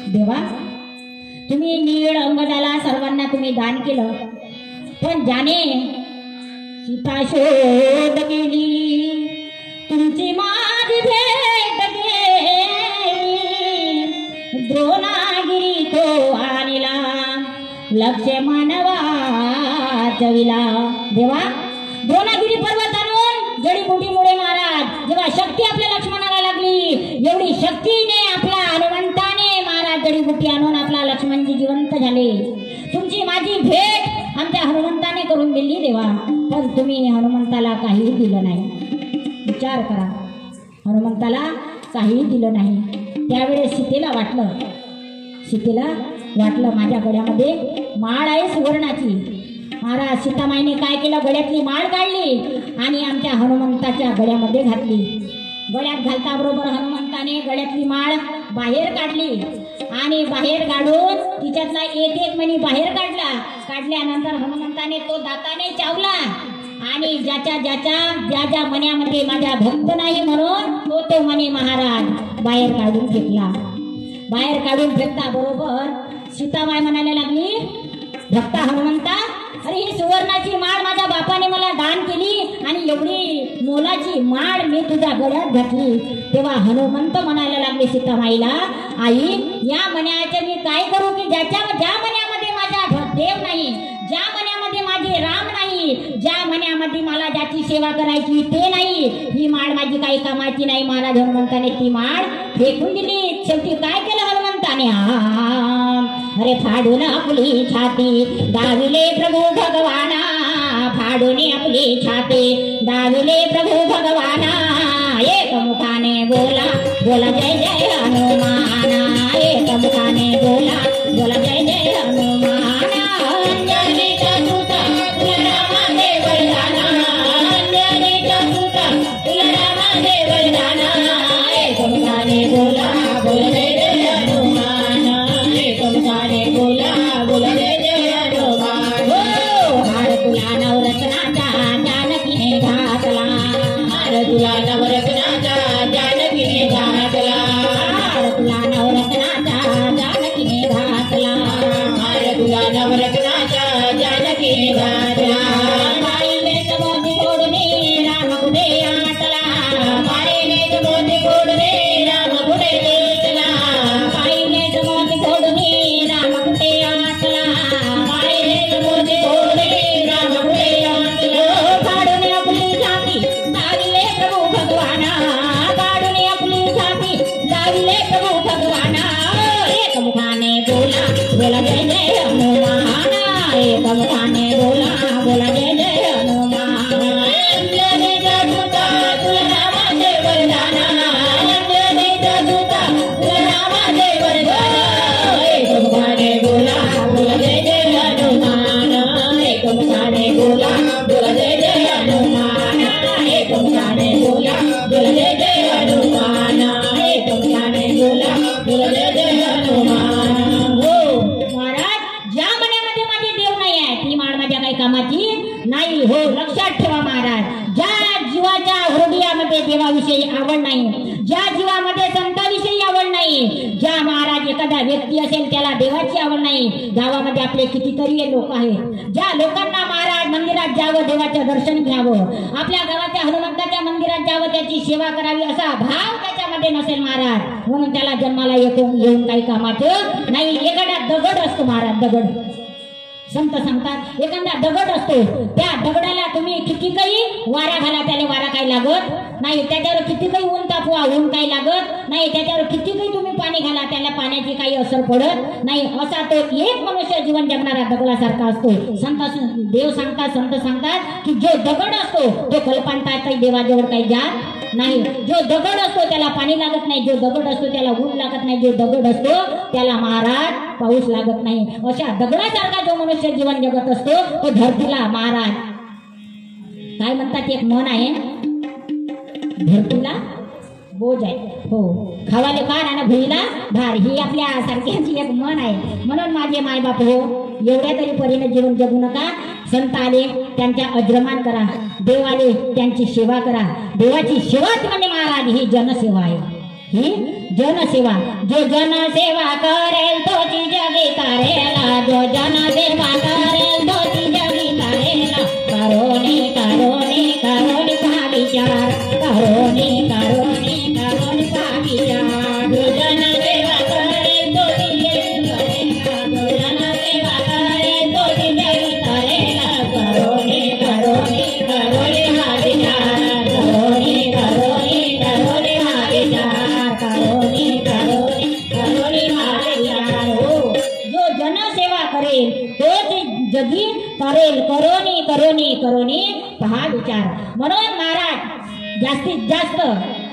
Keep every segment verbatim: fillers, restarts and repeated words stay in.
देवा तुम्ही नीळ अंगदाला सर्वांना तुम्ही दान केलं, पण ज्याने सीता शोध केली तुमची माझी भेट गेली, द्रोणागिरी तो आणला लक्ष मानवा चविला। देवा द्रोणागिरी पर्वत आणून जडीबुटीमुळे महाराज जेव्हा शक्ती आपल्या लक्ष्मणाला लागली, एवढी शक्तीने आपल्या हनुमंताने महाराज जडीबुटी आणून आपला लक्ष्मणजी जिवंत झाले। तुमची माझी भेट आमच्या हनुमंताने करून दिली देवा, पण तुम्ही हनुमंताला काही दिलं नाही। विचार करा, हनुमंताला काही दिलं नाही। त्यावेळेस सीतेला वाटलं सीतेला वाटलं माझ्या गळ्यामध्ये माळ आहे सुवर्णाची। महाराज सीतामाईने काय केलं, गळ्यातली माळ काढली आणि आमच्या हनुमंताच्या गळ्यामध्ये घातली। गळ्यात घालता बरोबर हनुमंताने गळ्यातली माळ बाहेर काढली आणि बाहेर काढून तिच्यातला एक एक मणी बाहेर काढला। काढल्यानंतर हनुमंताने तो दाताने चावला आणि ज्याच्या ज्याच्या ज्या ज्या मण्यामध्ये माझा भक्त नाही म्हणून तो तो मणी महाराज बाहेर काढून फेकला। बाहेर काढून फेकता बरोबर सीतामाई म्हणायला लागली, भक्ता हनुमंता, अरे ही सुवर्णाची माळ माझ्या बापाने मला दान केली आणि एवढी मोलाची माळ मी तुझ्या गळ्यात घातली। तेव्हा हनुमंत म्हणायला लागले सीतामाईला, आई या मण्याचे मी काय करू की ज्याच्या ज्या मण्यामध्ये माझा देव नाही, ज्या मण्यामध्ये माझे राम नाही, ज्या मण्यामध्ये मला ज्याची सेवा करायची ते नाही, ही माळ माझी काही कामाची नाही। महाराज हनुमंताने ती माळ फेकून दिली। शेवटी काय केलं हनुमंताने, अरे फाडून आपली छाती दाविले प्रभू भगवाना, फाडून आपली छाती दाविले प्रभू भगवाना, एक मुखाने बोला बोला जय जय हनुमाना, एक मुखाने बोला बोला जय जय हनुमाना। अंजनीचा सुता तुला रामाने वरदाना, अंजनीचा सुता तुला रामाने वरदाना, एक मुखाने बोला बोला जय जय हनुमाना, एक मुखाने बोला बोला जय जय हनुमान। हो हार तुला नवरत्नाचा जानकीने घातला, हार तुला नवरत्नाचा जानकीने घातला, हार तुला नवरत्नाचा जानकीने घातला, हार तुला नवरत्नाचा जानकीने घातला। बाईने मोती गोडणे राम कुठे आटला, बाईने मोती गोडणे राम कुठे आटला, बाईने मोती गोडणे राम कुठे आटला, बाईने मोती गोडणे राम कुठे आटला। फाडून आपली छाती दाविले प्रभू भगवाना, फाडून आपली छाती दाविले प्रभू भगवाना, एक मुखाने बोला बोला जय जय हनुमाना, एक मुखाने बोला बोला जय जय हनुमान। अंजनीचा सुता तुला रामाने वरदाना, अंजनीचा सुता तुला रामाने वरदाना, एक मुखाने बोला बोला जय जय हनुमान, एक मुखाने बोला बोला जय जय हनुमान, एक मुखाने बोला बोला जय जय हनुमान, एक मुखाने बोला बोला जय जय हनुमान। हो महाराज ज्या मण्यामध्ये माझे देव नाही आहे ती माळ माझ्या काही कामाची नाही। हो लक्षात ठेवा महाराज, ज्या जीवाच्या हृदयामध्ये देवाविषयी आवड नाही, ज्या जीवामध्ये संतांविषयी आवड नाही, ज्या महाराज एखादा व्यक्ती असेल त्याला देवाची आवड नाही। गावामध्ये आपले कितीतरी लोक आहेत, ज्या लोकांना महाराज मंदिरात जावं, देवाचं दर्शन घ्यावं, आपल्या गावाच्या हनुमंताच्या मंदिरात जावं, त्याची सेवा करावी असा भाव त्याच्यामध्ये नसेल महाराज, म्हणून त्याला जन्माला येऊन काही कामाचं नाही। एखादा दगड असतो महाराज, दगड संत सांगतात एखादा दगड असतो, त्या दगडाला तुम्ही किती काही वारा घाला त्याला वारा काही लागत नाही, त्याच्यावर किती काही ऊन तापवा ऊन काही लागत नाही, त्याच्यावर किती काही तुम्ही पाणी घाला त्याला पाण्याची काही असर पडत नाही। असा तो एक मनुष्य जीवन जगणारा दगडासारखा असतो। संत देव सांगतात संत सांगतात की जो दगड असतो तो कल्पांता काही देवाजवळ काही जात नाही, जो दगड असतो त्याला पाणी लागत नाही, जो दगड असतो त्याला ऊन लागत नाही, जो दगड असतो त्याला महाराज पाऊस लागत नाही। अशा दगडासारखा जो मनुष्य जीवन जगत असतो तो धरतीला महाराज काय म्हणतात, एक मन आहे धरतीला बोज आहे, हो खावाले कार आणि भुईला भार, ही आपल्या सारख्याची एक मन आहे। म्हणून माझे मायबाप हो एवढ्या तरी परीने जीवन जगू नका। संत आले त्यांच्या अज्रमान करा, देव आले त्यांची सेवा करा। देवाची सेवाच म्हणजे महाराज ही जनसेवा आहे। ही जनसेवा. जो जनसेवा करेल तोची जगी तारेला, जो जनसेवा करेल तोची जगी तारेला. करोनी करोनी करोनी पहा विचार, करोनी करोनी करोनी पहा विचार. जो जनसेवा करेल तोची जगी तारेला, जो जनसेवा करेल तोची जगी तारेला. करोनी करोनी करोनी हा विचार, करोनी करोनी करोनी हा विचार, करोनी करोनी करोनी हा विचार. हो, जो जनसेवा करेल तोच जगी करेल. करोनी करोनी करोनी पहा विचार. म्हणून महाराज जास्तीत जास्त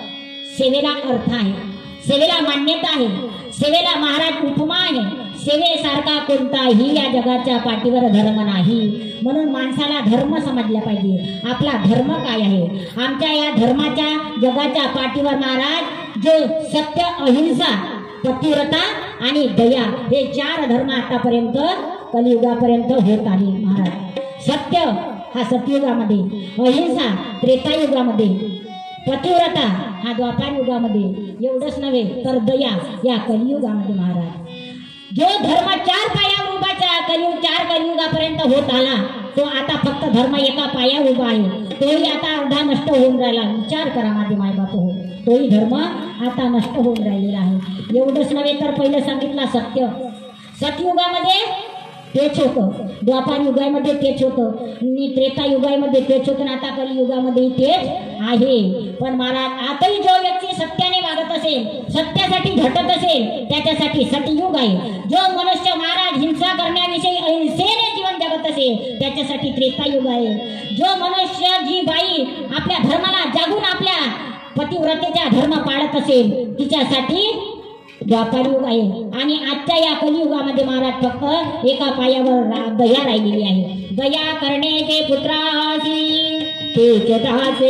सेवेला अर्थ आहे, सेवेला मान्यता आहे, सेवेला महाराज उपमा आहे. सेवेसारखा कोणताही या जगाच्या पाठीवर धर्म नाही. म्हणून माणसाला धर्म समजला पाहिजे. आपला धर्म काय आहे? आमच्या या धर्माच्या जगाच्या पाठीवर महाराज जो सत्य, अहिंसा, पतिव्रता आणि दया हे चार धर्म आतापर्यंत कलियुगापर्यंत होत आले. महाराज सत्य हा सतयुगामध्ये, अहिंसा त्रेतायुगामध्ये, पतिव्रता हा द्वापार युगामध्ये, एवढंच नव्हे तर दया या कलियुगामध्ये. महाराज जो धर्म चार पायावर उभाचा कलियुग चार कलियुगापर्यंत होत आला तो आता फक्त धर्म एका पायावर उभा आहे. तोही आता अर्धा नष्ट होऊन राहिला. विचार करा माझे मायबाप हो, तोही धर्म आता नष्ट होऊन राहिलेला आहे. एवढंच नव्हे तर पहिलं सांगितलं सत्य, सतयुगामध्ये तेच होतं, द्वापार युगामध्ये तेच होतं, त्रेता युगामध्ये तेच होतं, आता कलियुगामध्ये तेच आहे. पण महाराज आताही जो व्यक्ती सत्याने वागत असेल, सत्यासाठी झटत असेल, त्याच्यासाठी सतयुग आहे. जो मनुष्य महाराज हिंसा करण्याविषयी अहिंसेने जीवन जगत असेल त्याच्यासाठी त्रेतायुग आहे. जो मनुष्य, जी बाई आपल्या धर्माला जागून आपल्या पतिव्रतेचा धर्म पाळत असेल तिच्यासाठी द्वापार युग आहे. आणि आजच्या या कलियुगामध्ये महाराज फक्त एका पायावर दया राहिलेली आहे. दया करण्याचे पुत्रासी तेच दासी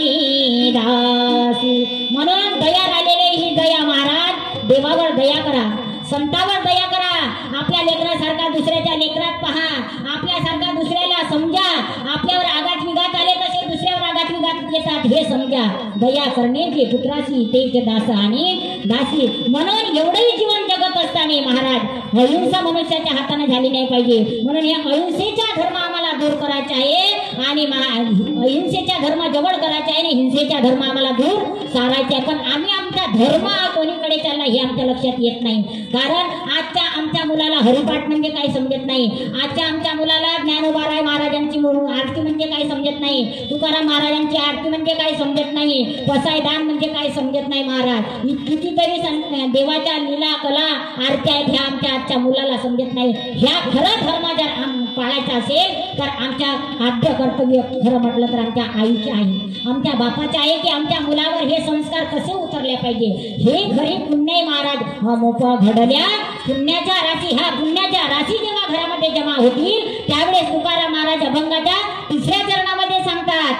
आणि दासी. म्हणून दया राहिलेली ही दया. महाराज देवावर दया करा, संतावर दया करा, आपल्या लेकरासारखा दुसऱ्याच्या लेकरात पहा, आपल्यासारखा दुसऱ्याला समजा. आपल्यावर आघात विघात आले तसे दुसऱ्यावर आघात विघात येतात हे समजा. दया करण्याचे पुत्रासी तेच दास आणि दासी. म्हणून एवढंही जीवन जगत असताना महाराज अहिंसा मनुष्याच्या हाताने झाली नाही पाहिजे. म्हणून या अहिंसेचा धर्म आम्हाला दूर करायचा आहे आणि अहिंसेचा धर्म जवळ करायचा आहे आणि हिंसेचा धर्म आम्हाला दूर सारायचा आहे. पण आम्ही आमचा धर्म कोणीकडे चालला हे आमच्या लक्षात येत नाही. कारण आजच्या आमच्या मुलाला हरिपाठ म्हणजे काय समजत नाही. आजच्या आमच्या मुलाला ज्ञानोबाराय महाराजांची आरती म्हणजे काय समजत नाही, तुकाराम महाराजांची आरती म्हणजे काय समजत नाही, पसायदान म्हणजे काय समजत नाही. महाराज कितीतरी देवाच्या लीला कला आरत्या आहेत ह्या आमच्या आजच्या मुलाला समजत नाही. ह्या खरं धर्म जर पाळायचा असेल तर आमच्या आद्य कर्तव्य खरं म्हटलं तर आमच्या आईचे आहे, आमच्या बापाचे आहे की आमच्या मुलावर हे संस्कार कसे उतरले पाहिजे हे खरी पुण्य. महाराज मोपा घडल्या पुण्याच्या राशी, ह्या पुण्याच्या राशी जेव्हा घरामध्ये जमा होतील त्यावेळेस तुकाराम महाराज अभंगाच्या तिसऱ्या चरणामध्ये सांगतात,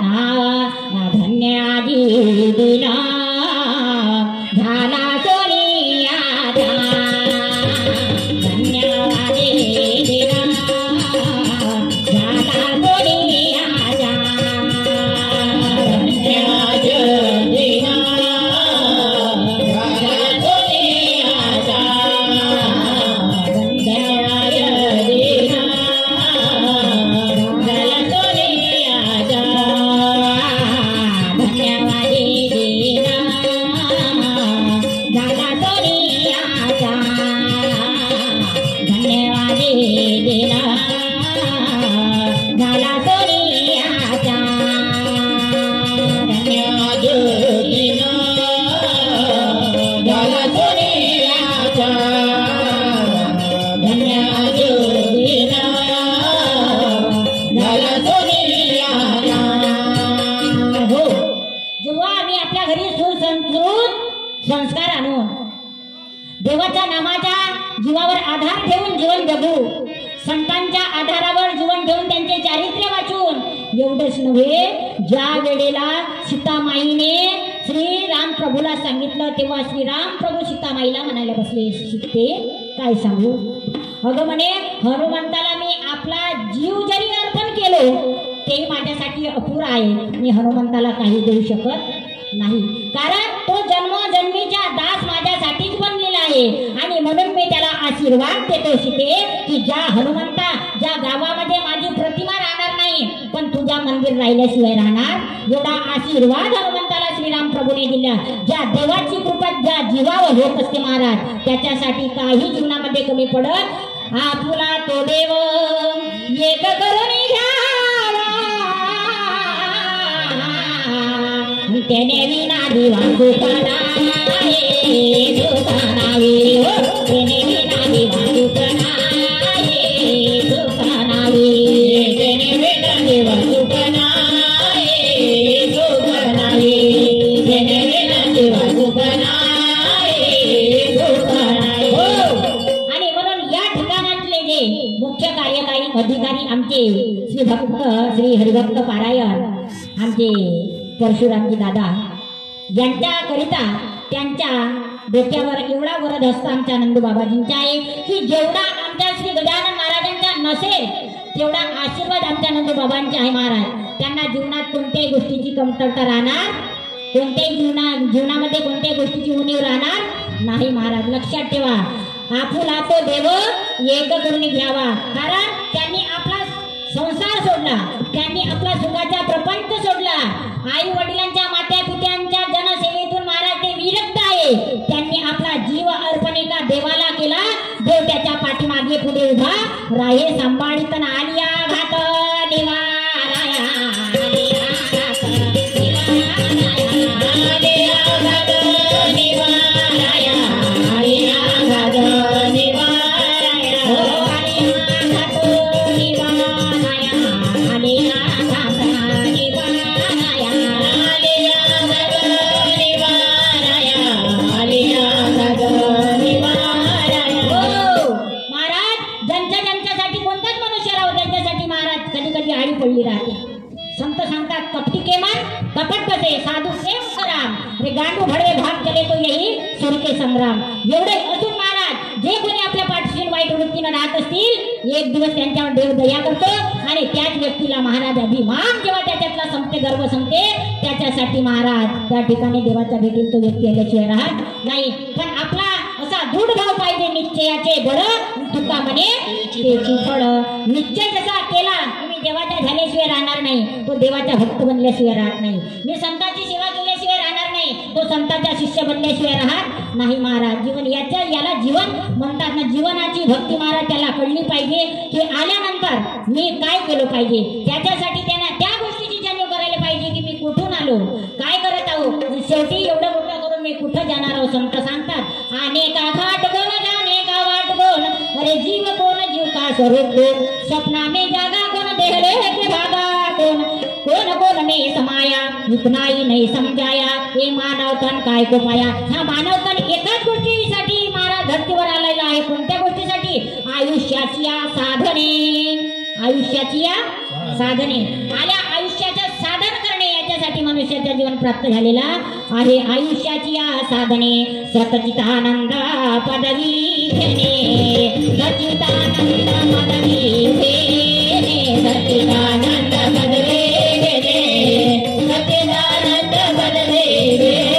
हा धन्य आजी दिला झाला सोनिया धन्यवादी दिला झाला सोनिया संस्कार आणून देवाच्या नामाच्या जीवावर आधार ठेवून जीवन जगू, संतांच्या आधारावर जीवन ठेवून त्यांचे चारित्र्य वाचून. एवढंच नव्हे, ज्या वेळेला सीतामाईने श्री राम प्रभूला सांगितलं तेव्हा श्रीराम प्रभू सीतामाईला म्हणायला बसले, सीते काय सांगू, अगं म्हणे हनुमंताला मी आपला जीव जरी अर्पण केलो ते माझ्यासाठी अपुरा आहे, मी हनुमंताला काही देऊ शकत नाही. कारण तो जन्मोजन्मीच्या दास माझ्यासाठीच बनलेला आहे आणि म्हणून मी त्याला आशीर्वाद देतो सीते की ज्या हनुमंता ज्या गावामध्ये माझी प्रतिमा राहणार नाही पण तुझ्या मंदिर राहिल्याशिवाय राहणार एवढा आशीर्वाद हनुमंताला श्रीराम प्रभूने दिला. ज्या देवाची कृपा ज्या जीवावर होत असते महाराज त्याच्यासाठी काही जीवनामध्ये कमी पडत आपुला तो देव एक करून घ्यावा त्याने विना दिवा दुकाना दुकानावे त्याने विना दिवा दुकानावे दुकानावे त्याने विना दिवा दुकानावे दुकानावे त्याने विना दिवा दुकानावे दुकानावे. आणि म्हणून या ठिकाणातले जे मुख्य कार्यकारी अधिकारी आमचे श्री भक्त श्री हरिभक्त पारायण आमचे परशुरामजी दादा यांच्याकरिता त्यांच्या डोक्यावर एवढा वरद हस्त आमच्या नंदूबाबाजींचा आहे की जेवढा आमच्या श्री गजानन महाराजांचा नसेल तेवढा आशीर्वाद आमच्या नंदूबाबांचा आहे महाराज. त्यांना जीवनात कोणत्याही गोष्टीची कमतरता राहणार कोणत्याही जीवना जीवनामध्ये कोणत्याही गोष्टीची उणीव राहणार नाही महाराज. लक्षात ठेवा आपुला तो देव एक करून घ्यावा कारण त्यांनी आपला संसार सोडला त्यांनी आपला सुखाचा प्रपंच सोडला. आई वडिलांच्या मात्या पित्यांच्या जनसेवेतून महाराज ते विरक्त आहे. त्यांनी आपला जीव अर्पणिका देवाला केला. देव त्याच्या पाठीमागे पुढे उभा राहे सांभाळीत आलिया घाट निवाराया आलिया घाट निवाराया निवाराया आलिया घाट निवाराया हो आलिया घाट निवाराया आलिया घाट निवाराया आलिया घाट निवाराया आलिया घाट निवाराया. हो महाराज ज्यांच्या ज्यांच्यासाठी कोणताच मनुष्य राहू त्यांच्यासाठी महाराज कधी कधी आळी पडली राहते. संत सांगतात कपटी के मन कपट बसे साधू प्रेम सराम रे गांडू भडवे भाग चले तो यही सुर के संग्राम. एवढे असून महाराज जे कोणी आपल्या पाठीशी वाईट वृत्तीने राहत असतील एक दिवस त्यांच्यावर देव दया करतो आणि त्याच व्यक्तीला महाराज अभिमान जेव्हा त्याच्यातला संपते गर्व संपते त्याच्यासाठी महाराज त्या ठिकाणी देवाच्या भेटील तो व्यक्ती आल्याशिवाय राहत नाही. पण आपला असा दृढ भाव पाहिजे निश्चयाचे बळ तुका म्हणे त्याची फळ. निश्चय जसा केला तुम्ही देवाच्या झाल्याशिवाय राहणार नाही तो देवाचा भक्त बनल्याशिवाय राहत नाही. मी संतांची सेवा केल्याशिवाय राहणार नाही तो संतांचा शिष्य बनल्याशिवाय राहत नाही महाराज. जीवन याच्या याला जीवन म्हणतात ना. जीवनाची भक्ती महाराज त्याला कळली पाहिजे की आल्यानंतर मी काय केलं पाहिजे त्याच्यासाठी त्यांना त्या गोष्टीची जाणीव करायला पाहिजे की मी कुठून आलो काय करत आहो शेवटी एवढं मोठं करून मी कुठं जाणार आहो. संत सांगतात अनेका घाट कोण जाणे का वाट कोण अरे जीव कोण जीव का स्वरूप कोण स्वप्ना में जागा कोण देहले के भागा कोण कोण कोण ने समाया इतनाही नाही समजाया हे मानव तन काय को पाया. हा मानव तन एकाच गोष्टीसाठी महाराज धरतीवर आलेला आहे. कोणत्या गोष्टीसाठी आयुष्याची साधने आयुष्याची साधने आल्या आयुष्याचं साधन करणे याच्यासाठी मनुष्याचं जीवन प्राप्त झालेला आहे. आयुष्याची साधने सतचितानंद पदवी घेणे सचितानंद पदवी घेणे सचितानंद पदवी घेणे सचिदानंद पदवी घेणे.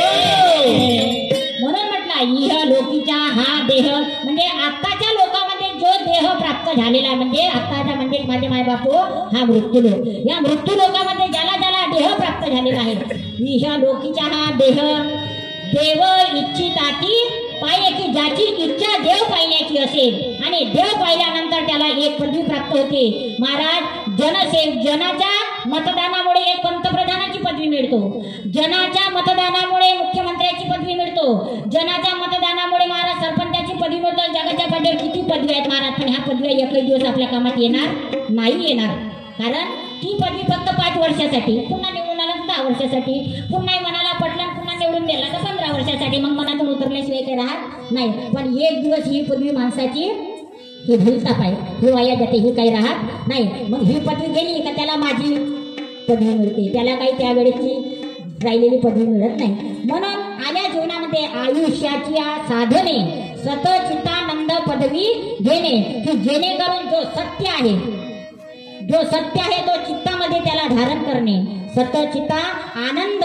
म्हणून म्हटलं इह लोकीचा हा देह म्हणजे आत्ताच्या लोकांमध्ये जो देह प्राप्त झालेला म्हणजे आत्ताच्या म्हणजे माझे माय बापू हा मृत्यू लोक. या मृत्यू लोकांमध्ये ज्याला ज्याला देह प्राप्त झालेला आहे इह लोकीचा हा देह देव इच्छिताती पाहिजे की ज्याची इच्छा देव पाहिण्याची असेल आणि देव पाहिल्यानंतर त्याला एक पदवी प्राप्त होते. महाराज जनसेव जनाच्या मतदानामुळे एक पंतप्रधानाची पदवी मिळतो. जनाच्या मतदानामुळे मुख्यमंत्र्याची पदवी मिळतो. जनाच्या मतदानामुळे महाराज सरपंचाची पदवी मिळतो. जगाच्या पाठीवर किती पदवी आहेत महाराज पण ह्या पदव्या एकही दिवस आपल्या कामात येणार नाही येणार कारण ती पदवी फक्त पाच वर्षासाठी पुन्हा निवडून आला दहा वर्षासाठी पुन्हा मनाला पटलं पुन्हा निवडून दिला तर पंधरा वर्षासाठी मग मनातून उतरल्याशिवाय काही राहत नाही. पण एक दिवस ही पदवी माणसाची ही भूलताप आहे ही वाया जाते ही काही राहत नाही. मग ही पदवी गेली का त्याला माझी पदवी मिळते त्याला काही त्यावेळेची राहिलेली पदवी मिळत नाही. म्हणून आल्या जीवनामध्ये आयुष्याची साधने सतचितानंद पदवी घेणे की जेणेकरून जो सत्य आहे जो सत्य आहे तो चित्तामध्ये त्याला धारण करणे. सतचिता आनंद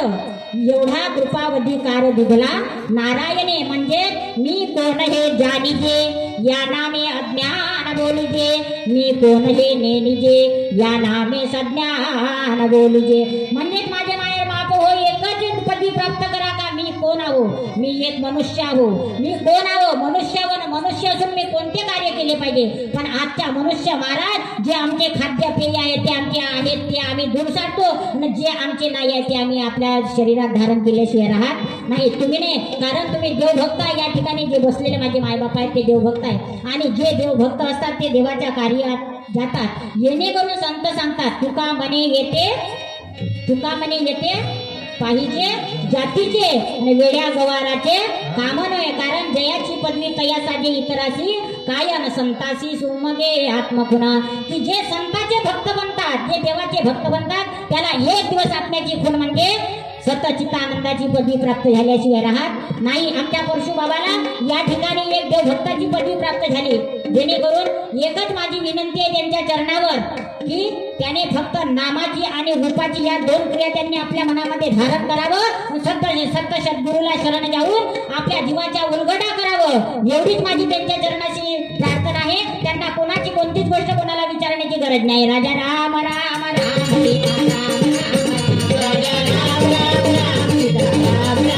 एवढा कृपावधिकार दिधला नारायणे म्हणजे मी कोण हे जाणीजे या नामे अज्ञान बोलिजे मी कोण हे नेनिजे या नामे सज्ञान बोलिजे म्हणजे माझे माये बाप हो एकच पदी प्राप्त करा का मी कोण आहो मी एक मनुष्य आहो मी कोण आहो मनुष्य मनुष्य असून मी कोणते कार्य केले पाहिजे पण आजच्या मनुष्य महाराज जे आमचे खाद्य पेय आहे ते आमचे आहेत ते आम्ही दूर सारतो आणि जे आमचे नाही आहे ते आम्ही आपल्या शरीरात धारण केल्याशिवाय राहत नाही तुम्ही नाही कारण तुम्ही देवभक्त आहे या ठिकाणी जे बसलेले माझे मायबाप आहेत ते देवभक्त आहे आणि जे देवभक्त असतात ते देवाच्या कार्यात जातात येणेकरून संत सांगतात तुका म्हणे येते तुका म्हणे येते पाहिजे जातीचे वेड्या गवाराचे काम नव्हे कारण जयाची पदवी तयासाजे इतराशी काय न संतासी सुमगे आत्मखुना की जे संताचे भक्त बनतात जे देवाचे भक्त बनतात त्याला एक दिवस आत्म्याची खून म्हणजे सतचितानंदाची पदवी प्राप्त झाल्याशिवाय राहत नाही आमच्या परशु बाबाला या ठिकाणी एक देवभक्ताची पदवी प्राप्त झाली जेणेकरून एकच माझी विनंती आहे त्यांच्या चरणावर की त्याने फक्त नामाची आणि रूपाची या दोन क्रिया त्यांनी आपल्या मनामध्ये धारण करावं सत्त सत्त सद्गुरूला शरण जाऊन आपल्या जीवाच्या उलगडा करावं एवढीच माझी त्यांच्या चरणाशी प्रार्थना आहे त्यांना कोणाची कोणतीच गोष्ट कोणाला विचारण्याची गरज नाही राजा राम राम राम राजा राम राम राम सीता राम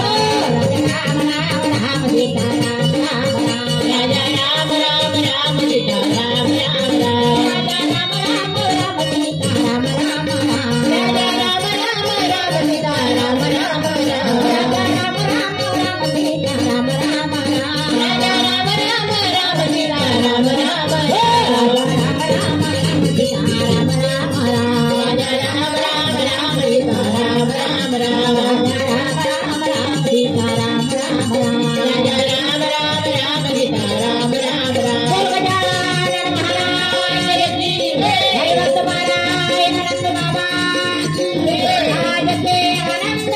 राम राम सीता राम राम राजा राम राम राम सीता राम राम राजा राम राम राम सीता राम राम राजा राम राम राम सीता राम राम राजा राम राम राम सीता राम राम राजा राम राम राम सीता राम राम राम राम राम सीता राम राम राजा राम राम राम सीता राम राम राम राम राम सीता राम राम राजा राम राम राम सीता राम राम राम गजानन महाराज की हरि भक्त पारायण नंद बाबा राज के आनंद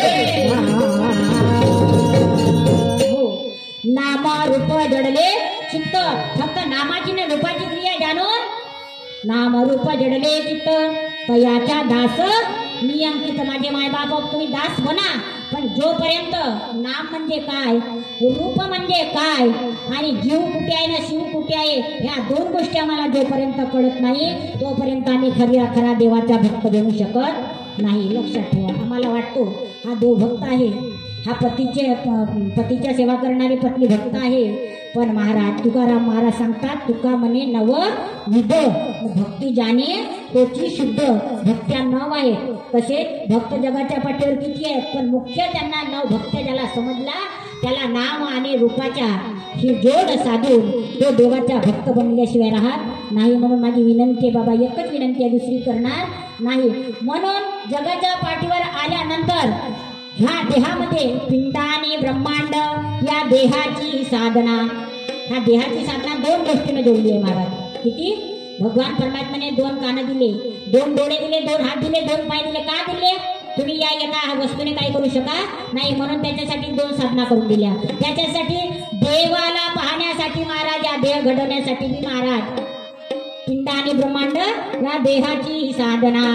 नाम रूप जडले चित्त फक्त नामाची न रूपाची क्रिया जाणून नाम रूप जडले चित्त तयाच्या दास मी अंकित माझे माय बाप तुम्ही दास बना पण जोपर्यंत नाम म्हणजे काय रूप म्हणजे काय आणि जीव कुठे आहे ना शिव कुठे आहे ह्या दोन गोष्टी आम्हाला जोपर्यंत कळत नाही तोपर्यंत आम्ही खरी खरा देवाचा भक्त बनू शकत नाही लक्षात ठेवा आम्हाला वाटतो हा देवभक्त आहे हा पतीचे पतीच्या सेवा करणारे पत्नी भक्त आहे पण महाराज तुकाराम महाराज सांगतात तुका म्हणे नव विध भक्ती जाणे तोची शुद्ध भक्त्या नव आहे तसे भक्त जगाच्या पाठीवर किती आहेत पण मुख्य त्यांना नव भक्त ज्याला समजला त्याला नाम आणि रूपाच्या ही जोड साधून तो देवाचा भक्त बनल्याशिवाय राहत नाही म्हणून माझी विनंती बाबा एकच विनंती आहे दुसरी करणार नाही म्हणून जगाच्या पाठीवर आल्यानंतर ह्या देहामध्ये पिंड आणि ब्रह्मांड या देहाची साधना ह्या देहाची साधना दोन गोष्टीने जोडली आहे महाराज किती भगवान परमात्म्याने दोन कान दिले दोन डोळे दिले दोन हात दिले दोन पाय दिले का दिले तुम्ही या एका वस्तूने काय करू शका नाही म्हणून त्याच्यासाठी दोन साधना करून दिल्या त्याच्यासाठी देवाला पाहण्यासाठी महाराज या देह घडवण्यासाठी मी महाराज पिंड आणि ब्रह्मांड या देहाची साधना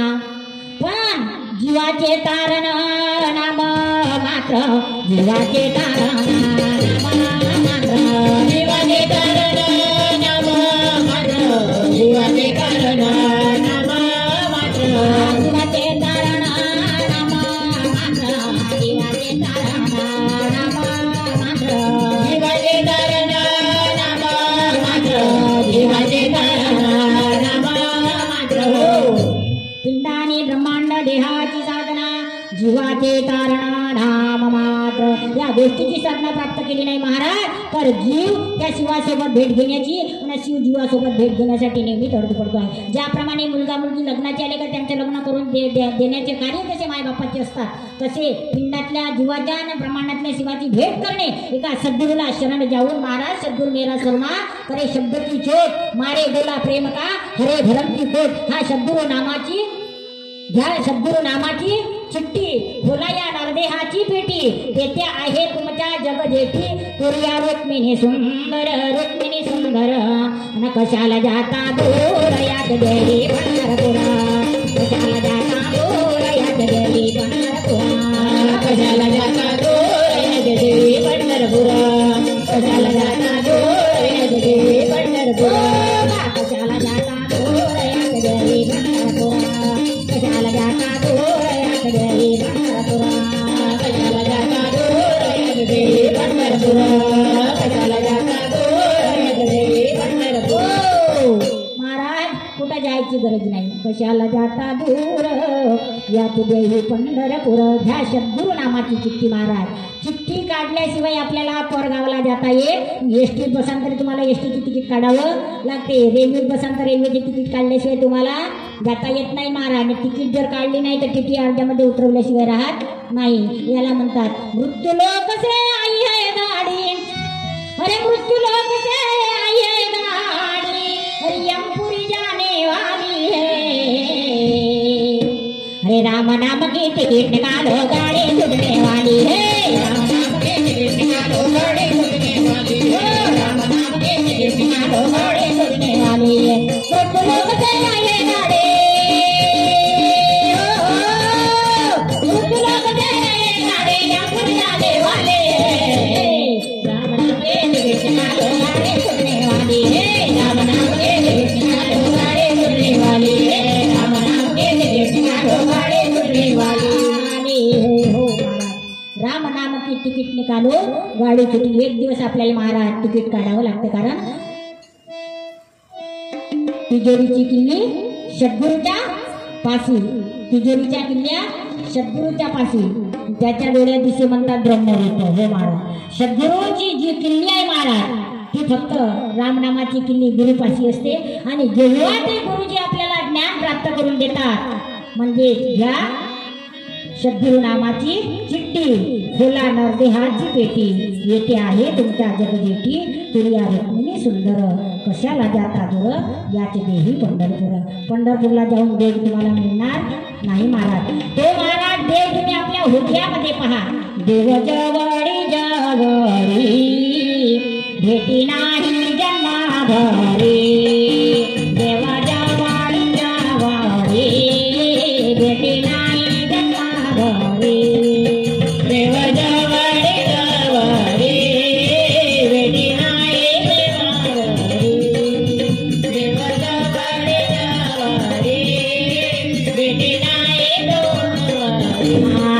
पण जीवाचे तारण नाम मात्र जीवाचे तारण नाम मात्र जीवाचे तारण नाम मात्र जीवाचे कारण नाम मात्र जीवाचे तारण नाम मात्र जीवाचे तारण नाम मात्र जीवाचे तारण नाम मात्र जीवाचे तारण नाम मात्र पिंड आणि ब्रह्मांड देहाची साधना जीवाचे तारण नाम मात्र या गोष्टीची साधना प्राप्त केली नाही महाराज तर जीव त्या शिवासोबत भेट घेण्याची आणि शिव जीवासोबत भेट घेण्यासाठी नेहमी तडजोड करतो आहे ज्याप्रमाणे मुलगा मुलगी लग्नाचे आले का त्यांचे लग्न करून दे, दे, देण्याचे कार्य कसे मायबापाचे असतात तसे पिंडातल्या जीवाच्या आणि ब्रह्मांडातल्या शिवाची भेट करणे एका सद्गुरूला शरण जाऊन महाराज सद्गुरू मेरा शर्मा करे शब्द की चोट मारे बोला प्रेम का हरे भरम की कोट हा सद्गुरू नामाची घ्या सद्गुरू नामाची चिठ्ठी बोला या नरदेहाची पेटी तेथे आहे तुमच्या जगजेठी तुर्या रुक्मिणी सुंदर रुक्मिणी सुंदर न कशाला जाता दूर यात गेली पंढरपुरा कशाला जाता दूर यात गेली पंढरपुरा कशाला जाता दूर याचदेवी पंढरपुरा कशाला जाता दूर याचदेवी पंढरपुरा कशाला जाता दूर याचदेवी पंढरपुरा कशाला जाता दूर याचदेवी पंढरपुरा कशाला जाता दूर याचदेवी पंढरपुरा महाराज कुठं जायची गरज नाही कशाला जाता दूर याचदेवी पंढरपुर ह्या सद्गुरु नामाची चिठ्ठी महाराज चिठ्ठी काढल्याशिवाय आपल्याला परगावला जाता येत एसटीत बसान तरी तुम्हाला एसटीची तिकीट काढावं लागते रेल्वेत बसान तर रेल्वेचे तिकीट काढल्याशिवाय तुम्हाला जाता येत नाही महाराज तिकीट जर काढली नाही तर टीटी अर्ध्यामध्ये उतरवल्याशिवाय राहत नाही याला म्हणतात मृत्यू लोक से आई है गाडी अरे मृत्यू लोक से आई है गाडी अरे यमपुरी जाने वाली है अरे राम नाम की टिकट निकालो गाड़ी छूटने वाली है राम नाम की टिकट निकालो गाड़ी छूटने वाली है राम नाम की टिकट निकालो गाड़ी छूटने वाली है मृत्यु लोक से आई है गाड़ी मृत्यु लोक से आई है गाड़ी यमपुरी जाने वाली है राम नाम की टिकट निकालो गाड़ी छूटने वाली है राम नाम की टिकट निकालो गाड़ी छूटने वाली है राम नाम की टिकट निकालो गाड़ी छूटने वाली है हो महाराज राम नाम की तिकीट निकालो गाडी छुटी एक दिवस आपल्याला महाराज तिकीट काढावं लागतं कारण तिजोरीची किल्ली सद्गुरूच्या पाशी तिजोरीच्या किल्ल्या सद्गुरूच्या पाशी त्याच्या डोळ्या दिसे म्हणतात ब्रह्मरूप हो महाराज सद्गुरूची जी किल्ली आहे महाराज ती फक्त रामनामाची किल्ली गुरुपाशी असते आणि जेव्हा ते गुरुजी आपल्याला ज्ञान प्राप्त करून देतात म्हणजे ह्या सद्गुरु नामाची चिठ्ठी खोला नरदेहाची पेटी येते आहे तुमच्या जगजेठी तुरिया रुक्मिणी सुंदर कशाला जाता दूर याचे देही पंढरपूर पंढरपूरला जाऊन देव तुम्हाला मिळणार नाही महाराज तो महाराज देव तुम्ही आपल्या हृदयामध्ये पहा देव जवळी जवळी भेटी नाही जन्माभरी देव जवळी जवळी भेटी नाही जन्माभरी देव जवळी जवळी भेटी नाही जन्माभरी देव जवळी जवळी भेटी नाही जन्माभरी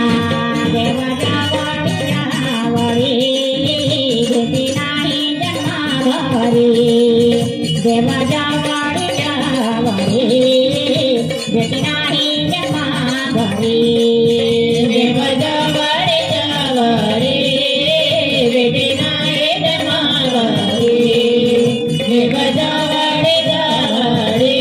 देव जवळी जवळी भेटी नाही जन्माभरी देव जवळी जवळी भेटी नाही जन्माभरी देव जवळी जवळी भेटी नाही जन्माभरी देव जवळी जवळी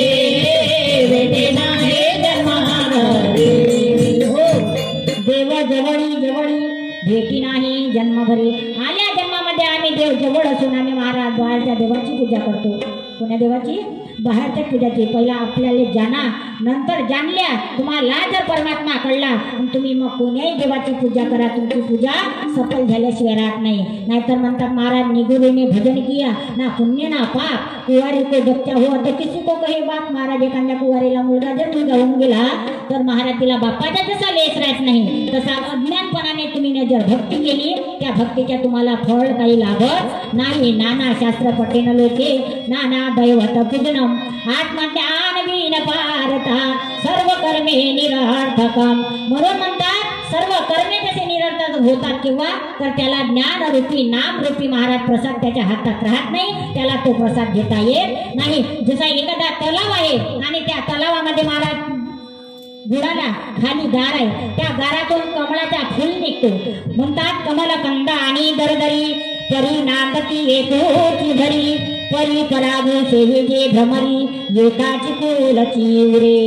भेटी नाही जन्माभरी हो देव जवळी जवळी भेटी नाही जन्मभरी आल्या जन्मामध्ये आम्ही देव जवळ असून आम्ही महाराज बाहेरच्या देवाची पूजा करतो कोण्या देवाची बाहेरच्या पूजाची पहिला आपल्याला जाणा नंतर जाणल्या तुम्हाला जर परमात्मा कळला आणि तुम्ही मग कोण्याही देवाची पूजा करा तुमची पूजा सफल झाल्याशिवाय राहत नाही नाहीतर म्हणतात महाराज निगुरेने भजन किया ना पुण्य ना पाप कुवारी को बच्चा हो तर किसी को कहे बाप महाराज एखाद्या कुवारीला मुलगा जर मुलगा होऊन गेला तर महाराज तिला बापाचा जसा लेस राहत नाही तसा अज्ञानपणाने तुम्ही जर भक्ती केली त्या भक्तीच्या तुम्हाला फळ काही लाभत नाही नाना शास्त्र पठेन लोके नाना दैवत पूजनम आत्मज्ञान विन पारता सर्व कर्मे निरर्थकम म्हणून म्हणतात सर्व कर्मे जसे निरर्थक होतात किंवा तर त्याला ज्ञान रूपी नाम रूपी महाराज प्रसाद त्याच्या हातात राहत नाही त्याला तो प्रसाद घेता येत नाही जसा एखादा तलाव आहे आणि त्या तलावामध्ये महाराज बुडाला खाली गार आहे त्या गारातून कमळाचा फुल निघतो म्हणतात कमल कंदा आणि दरदरी परी नांदती एकोची धरी परी परागू सेवेचे भ्रमरी एकाची कुलची उरे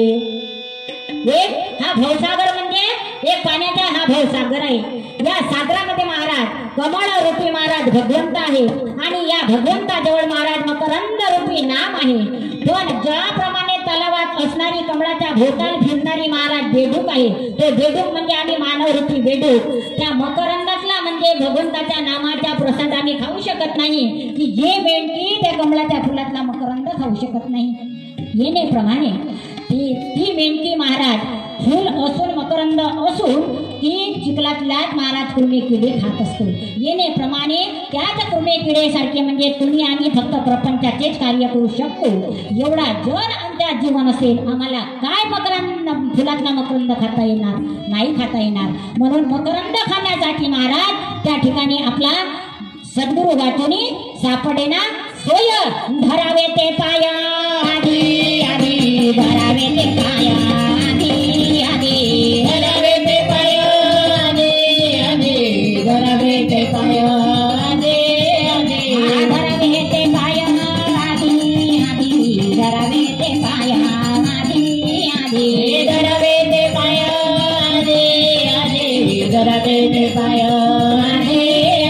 एक हा भवसागर म्हणजे एक पाण्याचा हा भवसागर आहे या सागरामध्ये महाराज कमळ रूपी महाराज भगवंत आहे आणि या भगवंताजवळ महाराज मकरंद रूपी नाम आहे पण ज्याप्रमाणे तलावात असणारी कमळाच्या भोवताल फिरणारी महाराज बेडूक आहे तो बेडूक म्हणजे आम्ही मानव रूपी बेडूक त्या मकरंदातला म्हणजे भगवंताच्या नामाच्या प्रसाद आम्ही खाऊ शकत नाही की जे मेंढकी त्या कमळाच्या फुलातला मकरंद खाऊ शकत नाही येणे प्रमाणे ती ती मेंढकी महाराज फुल असून मकरंद असून ती चिखलातल्यात महाराज कुर्मे किडे खात असतो. येणेप्रमाणे त्याच कुर्मे किडेसारखे म्हणजे तुम्ही आम्ही फक्त प्रपंचाचेच कार्य करू शकतो. एवढा जर आमच्या जीवन असेल आम्हाला काय मकरंद फुलातला मकरंद खाता येणार नाही, खाता येणार. म्हणून मकरंद खाण्यासाठी महाराज त्या ठिकाणी आपला सद्गुरु गाठोनी सापडेना सोय. धरावे ते पाया आधी आधी धरावे ते पाया आधी आधी धरावे ते पाया आधी आधी धरावे ते पाया आधी आधी धरावे ते पाया आधी आधी धरावे ते पाया आधी आधी धरावे ते पाया आधी आधी धरावे ते पाया आधी.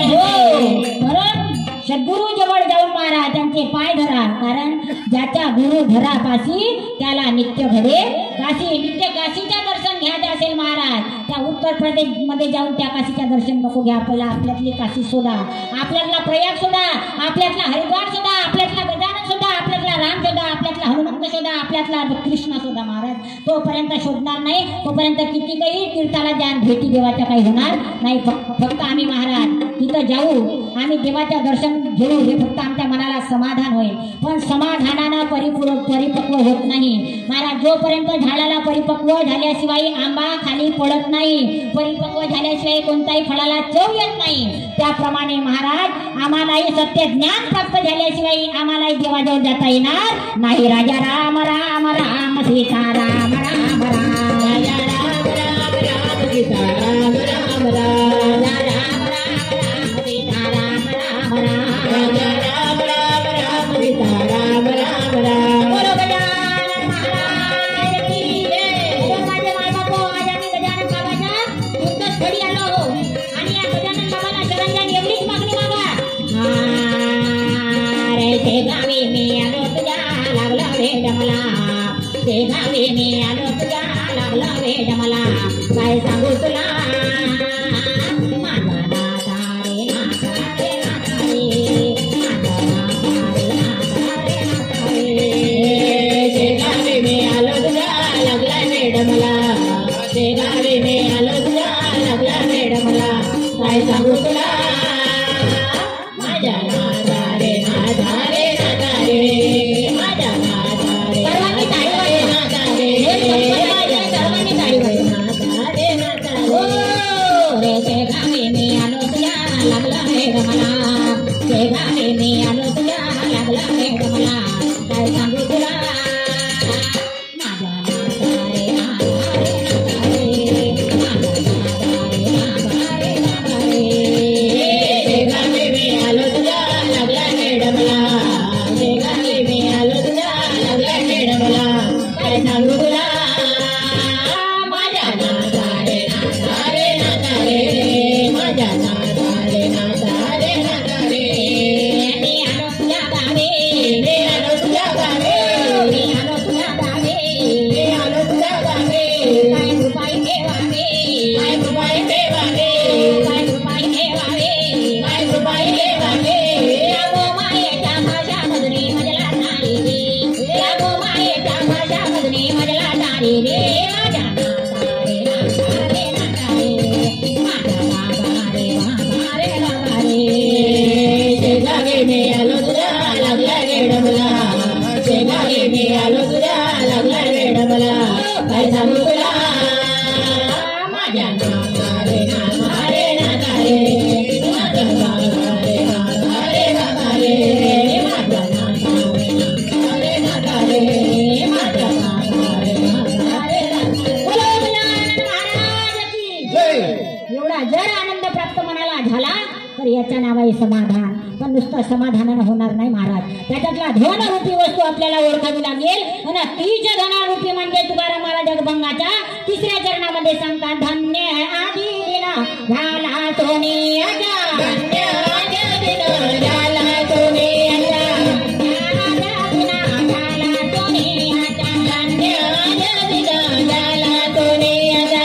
सद्गुरु जवळ जाऊन महाराज त्यांचे पाय धरा. कारण ज्याच्या गुरु धरापाशी त्याला नित्य घडे काशी. नित्य काशीच्या दर्शन घ्यायचे असेल महाराज त्या उत्तर प्रदेश मध्ये जाऊन त्या काशीच्या दर्शन नको घ्या. पहिला आपल्यातली काशी शोधा, आपल्यातला प्रयाग शोधा, आपल्यातला हरिद्वार शोधा, आपल्यातला गजानन शोधा, आपल्यातला राम शोधा, आपल्यातला हनुमंत शोधा, आपल्यातला कृष्ण शोधा महाराज. तोपर्यंत शोधणार नाही तोपर्यंत किती काही तीर्थाला ज्ञान भेटी देवाच्या काही होणार नाही. फक्त आम्ही महाराज तिथं जाऊ, आम्ही देवाच्या दर्शन घेऊ, हे फक्त आमच्या मनाला समाधान होईल. पण समाधानानं परिपूर्ण परिपक्व होत नाही महाराज. जोपर्यंत झाडाला परिपक्व झाल्याशिवाय आंबा खाली पडत नाही, परिपक्व झाल्याशिवाय कोणत्याही फळाला चव येत नाही, त्याप्रमाणे महाराज आम्हालाही सत्य ज्ञान प्राप्त झाल्याशिवाय आम्हालाही देवाजवळ जाता येणार नाही. राजा राम राम राम सीता राम राम राम राजा राम राम राम सीता राम राम राम राजा राम राम राम सीता राम राम राम राजा राम राम राम सीता राम राम राम. बोलो गजानन महाराज की जय. माझे माय बापू आज आम्ही गजानन बाबाच्या तुमच्याच घरी आलो आणि या गजानन बाबाला शरणांनी एवढीच मागणी मागा. रे ते गावी मी आलो तुझ्या लागला वेड मला, ते गावी मी आलो तुझ्या लागला वेड मला, काय सांगू तुला माझा नाथा रे नाथा रे नाथा रे माझा नाथा रे नाथा रे नाथा रे. ते गावी मी आलो तुझ्या लागला वेड मला, ते गावी मी आलो तुझ्या लागला वेड मला, काय सांगू तुला माझ्या नाथा रे नाथा रे नाथा रे माझ्या नाथा रे. सर्वांनी ताळी वाजवा. नाथा रे सर्वांनी ताळी वाजवा. नाथा रे नाथा रे. रे ते गावी मी आलो तुझ्या लागला वेड मला, ते गावी मी आलो तुझ्या लागला वेड मला, काय सांगू तुला माझ्या नाथा रे नाथा रे नाथा रे माझ्या नाथा रे नाथा रे नाथा रे. ते गावी मी आलो तुझ्या लागला वेड मला, ते गावी मी आलो तुझ्या लागला वेड मला, काय सांगू तुला माझ्या नाथा रे नाथा रे नाथा रे माझ्या नाथा रे नाथा रे नाथा रे. मी आलो तुझ्या गावी, मी आलो तुझ्या गावी, मी आलो तुझ्या गावी, मी आलो तुझ्या गावी, काय कृपाई ठेवावे, काय कृपाई ठेवावे, काय कृपाई ठेवावे, काय कृपाई ठेवावे. या गोमायेच्या माझ्या मधुरी मजला तारी रे, या गोमायेच्या माझ्या मधुरी मजला तारी रे. माझ्या नाथा रे नाथा रे नाथा रे माझ्या बाबा रे बाबा रे बाबा रे. ते गावी मी आलो तुझ्या लागला वेड मला, ते गावी मी आलो तुझ्या लागला वेड मला, काय सांगू तुला माझ्या नाथा रे नाथा रे नाथा रे माझ्या बाबा रे बाबा रे बाबा रे माझ्या नाथा रे नाथा रे नाथा रे माझ्या बाबा रे बाबा रे बाबा. बोलो गजानन महाराज की जय. एवढा जर आनंद प्राप्त मनाला झाला तर याच्या नावाने समाधान. पण नुसतं समाधानानं होणार नाही महाराज, त्याच्यातला धनरूपी वस्तू आपल्याला ओळखावी लागेल. आणि तीच धनरूपी म्हणजे तुकाराम महाराज जगभंगाच्या तिसऱ्या चरणामध्ये सांगतात धन्य आधी दिन झाला सोनियाचा, धन्य आधी दिन झाला सोनियाचा, झाला सोनियाचा, धन्य आधी दिन झाला सोनियाचा.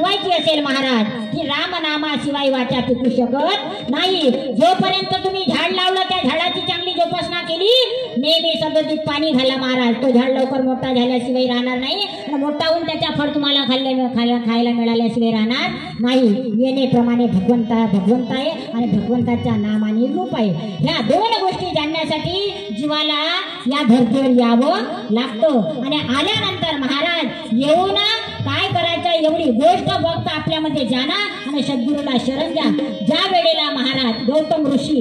मिटवायची असेल महाराज की रामनामाशिवाय वाचा पिकू शकत नाही. जोपर्यंत तुम्ही झाड लावलं त्या झाडाची चांगली जोपासना केली, नेहमी सदतीत पाणी घाला महाराज, तो झाड लवकर मोठा झाल्याशिवाय राहणार नाही आणि मोठा होऊन त्याच्या फळ तुम्हाला खाल्ल्या खायला खायला मिळाल्याशिवाय राहणार नाही. येणेप्रमाणे भगवंता भगवंत आहे आणि भगवंताच्या नामाने रूप आहे. ह्या दोन गोष्टी जाणण्यासाठी जीवाला या धर्तीवर यावं लागतं. आणि आल्यानंतर महाराज येऊन काय करायचं एवढी गोष्ट फक्त आपल्यामध्ये जाणा आणि सद्गुरूला शरण द्या. ज्या वेळेला महाराज गौतम ऋषी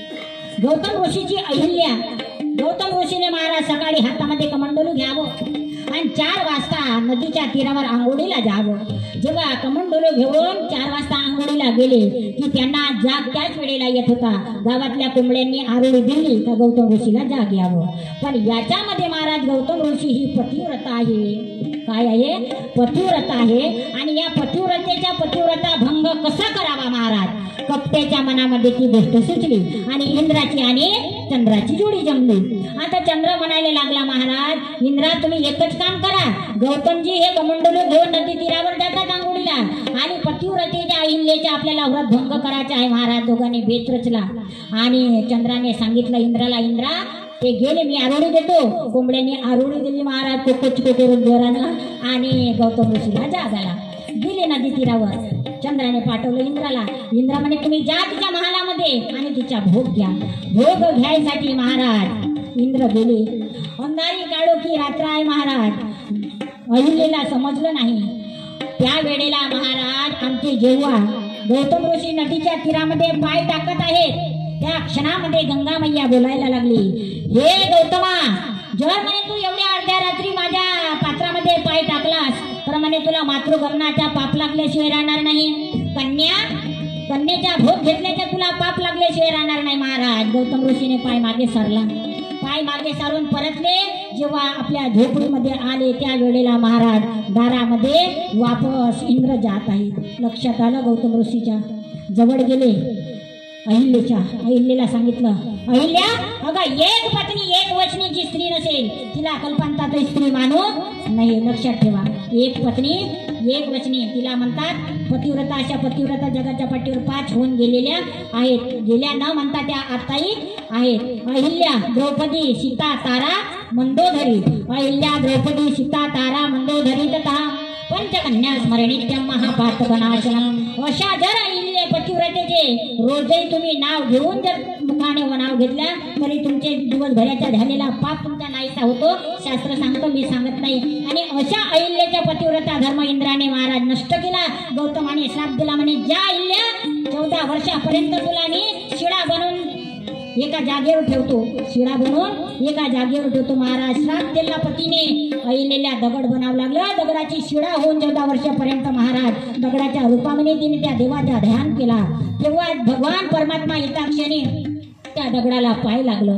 गौतम ऋषीची अहिल्या गौतम ऋषीने महाराज सकाळी हातामध्ये कमंडलू घ्यावं आणि चार वाजता नदीच्या तीरावर आंघोळीला जावं. जेव्हा कमंडलू घेऊन चार वाजता आंघोळीला गेले की त्यांना जाग त्याच वेळेला येत होता. गावातल्या कोंबड्यांनी आरोळी दिली का गौतम ऋषीला जाग यावं. पण याच्यामध्ये महाराज गौतम ऋषी ही पतिव्रता आहे. काय आहे? पतिव्रता आहे. आणि या पतिव्रतेच्या पतिव्रता भंग कसा करावा महाराज? कपट्याच्या मनामध्ये ती गोष्ट सुचली आणि इंद्राची आणि चंद्राची जोडी जमली. आता चंद्र म्हणायला लागला महाराज इंद्रा तुम्ही एकच काम करा, गौतमजी हे कमंडलू घेऊन नदी तीरावर जातात आंघोळीला आणि पतिव्रतेच्या अहिल्याच्या आपल्याला व्रत भंग करायचा आहे महाराज. दोघांनी बेत रचला आणि चंद्राने सांगितलं इंद्राला इंद्रा ते गेले मी आरोळी देतो. कोंबड्यांनी आरोळी दिली महाराज कोकोचको करून जोरानं आणि गौतम ऋषीला जाग आला. गेले नदी तीरावर. चंद्राने पाठवलं इंद्राला. इंद्रा म्हणे तुम्ही जा तिच्या महालामध्ये आणि तिचा भोग घ्या. भोग घ्यायसाठी महाराज इंद्र गेले. अंधारी काढो की रात्र आहे महाराज. अहिल्याला समजलं नाही. त्या वेळेला महाराज आमचे जेव्हा गौतम ऋषी नदीच्या तीरामध्ये पाय टाकत आहेत त्या क्षणामध्ये गंगा मैया बोलायला लागली. हे गौतमा जर म्हणे तू एवढ्या अर्ध्या रात्री माझ्या पात्रामध्ये पाय टाकलास तर म्हणे तुला मातृगमनाचा पाप लागल्याशिवाय राहणार नाही. कन्या कन्याचा भोग घेतल्याच्या तुला पाप लागल्याशिवाय राहणार नाही. महाराज गौतम ऋषीने पाय मागे सारला. पाय मागे सारून परतले. जेव्हा आपल्या झोपडीमध्ये आले त्या वेळेला महाराज दारामध्ये वापस इंद्र जात आहे. लक्षात आलं. गौतम ऋषीच्या जवळ गेले. अहिल्याच्या अहिल्याला सांगितलं अहिल्या अगं एक पत्नी एक वचनीची स्त्री नसेल तिला कल्पांतात स्त्री मानू नाही. लक्षात ठेवा. एक पत्नी एक वचनी तिला म्हणतात पतिव्रता. अशा पतिव्रता जगाच्या पाठीवर पाच होऊन गेलेल्या आहेत. गेल्या न म्हणता त्या आताही आहेत. अहिल्या द्रौपदी सीता तारा मंदोदरी. अहिल्या द्रौपदी सीता तारा मंदोदरी तथा पंचकन्या स्मरणित्यम महापातकनाशनम. अशा जर अहिल्या पतिव्रतेचे रोजही तुम्ही नाव घेऊन जर मुखाने नाव घेतल्या तरी तुमचे दिवसभराचा झालेला पाप तुमचा नाहीसा होतो. शास्त्र सांगतो मी सांगत नाही. आणि अशा अहिल्याच्या पतिव्रता धर्म इंद्राने महाराज नष्ट केला. गौतमाने श्राप दिला म्हणे ज्या अहिल्या चौदा वर्षापर्यंत तुला मी शिळा बनवून एका जागेवर ठेवतो. शिळा बनवून एका जागेवर ठेवतो. महाराज श्राप दिला पतीने. अहिल्याला दगड बनावं लागलं. दगडाची शिळा होऊन चौदा वर्षापर्यंत महाराज दगडाच्या रूपामध्ये तिने त्या देवाचा ध्यान केला. तेव्हा भगवान परमात्मा एका क्षणी त्या दगडाला पाय लागलं.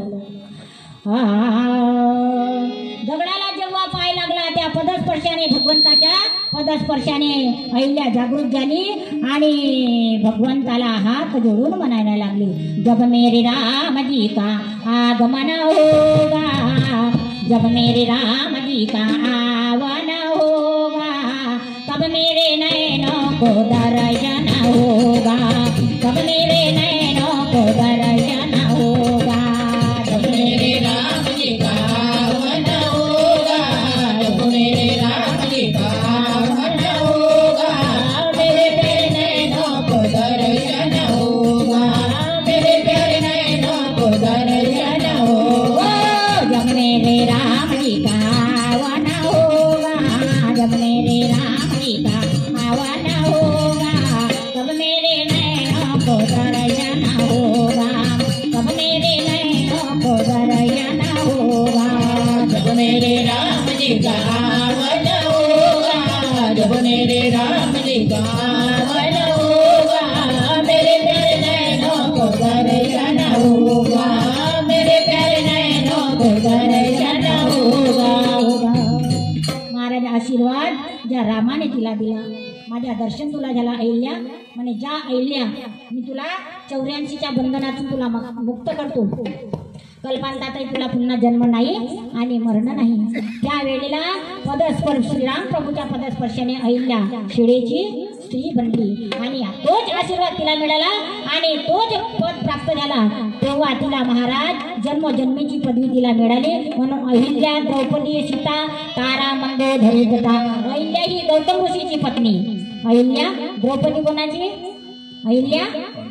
दगडाला जेव्हा पाय लागला त्या पदस्पर्शाने भगवंताच्या पदस्पर्शाने अहिल्या जागृत झाली आणि भगवंताला हात जोडून म्हणायला लागली जब मेरे राम जी का आगमन होगा, जब मेरे राम जी का आवन होगा, तब मेरे नैनों को दर्शन होगा, तब मेरे नैनों को दर्शन होगा. जब मेरे राम जी का आवन होगा, जब मेरे राम जी का आवन होगा, मेरे प्यारे नैनों को दर्शन होगा, मेरे प्यारे नैनों को दर्शन होगा. जब मेरे राम जी का आवन होगा, जब मेरे राम जी का आवन होगा, तब मेरे नैनों को दर्शन होगा, तब मेरे नैनों को दर्शन होगा. जब मेरे राम जी का आवन होगा, जब मेरे राम जी का आवन होगा, मेरे प्यारे नैनों को दर्शन होगा, मेरे प्यारे नैनों को दर्शन होगा. महाराज आशीर्वाद ज्या रामाने तिला दिला. माझ्या दर्शन तुला झाला अहिल्या म्हणे ज्या अहिल्या मी तुला चौऱ्याऐंशीच्या बंधनातून तुला मुक्त करतो. कल्पांतातही तुला पुन्हा जन्म नाही आणि मरण नाही. त्या वेळेला पदस्पर्श श्रीराम प्रभूच्या पदस्पर्शाने अहिल्या शिळेची स्त्री बनली आणि तोच आशीर्वाद तिला मिळाला आणि तोच पद प्राप्त झाला. तेव्हा तिला महाराज जन्मजन्मीची पदवी तिला मिळाली. म्हणून अहिल्या द्रौपदी सीता तारा मंदोदरी गता. अहिल्या ही गौतम ऋषीची पत्नी. अहिल्या द्रौपदी कोणाची? अहिल्या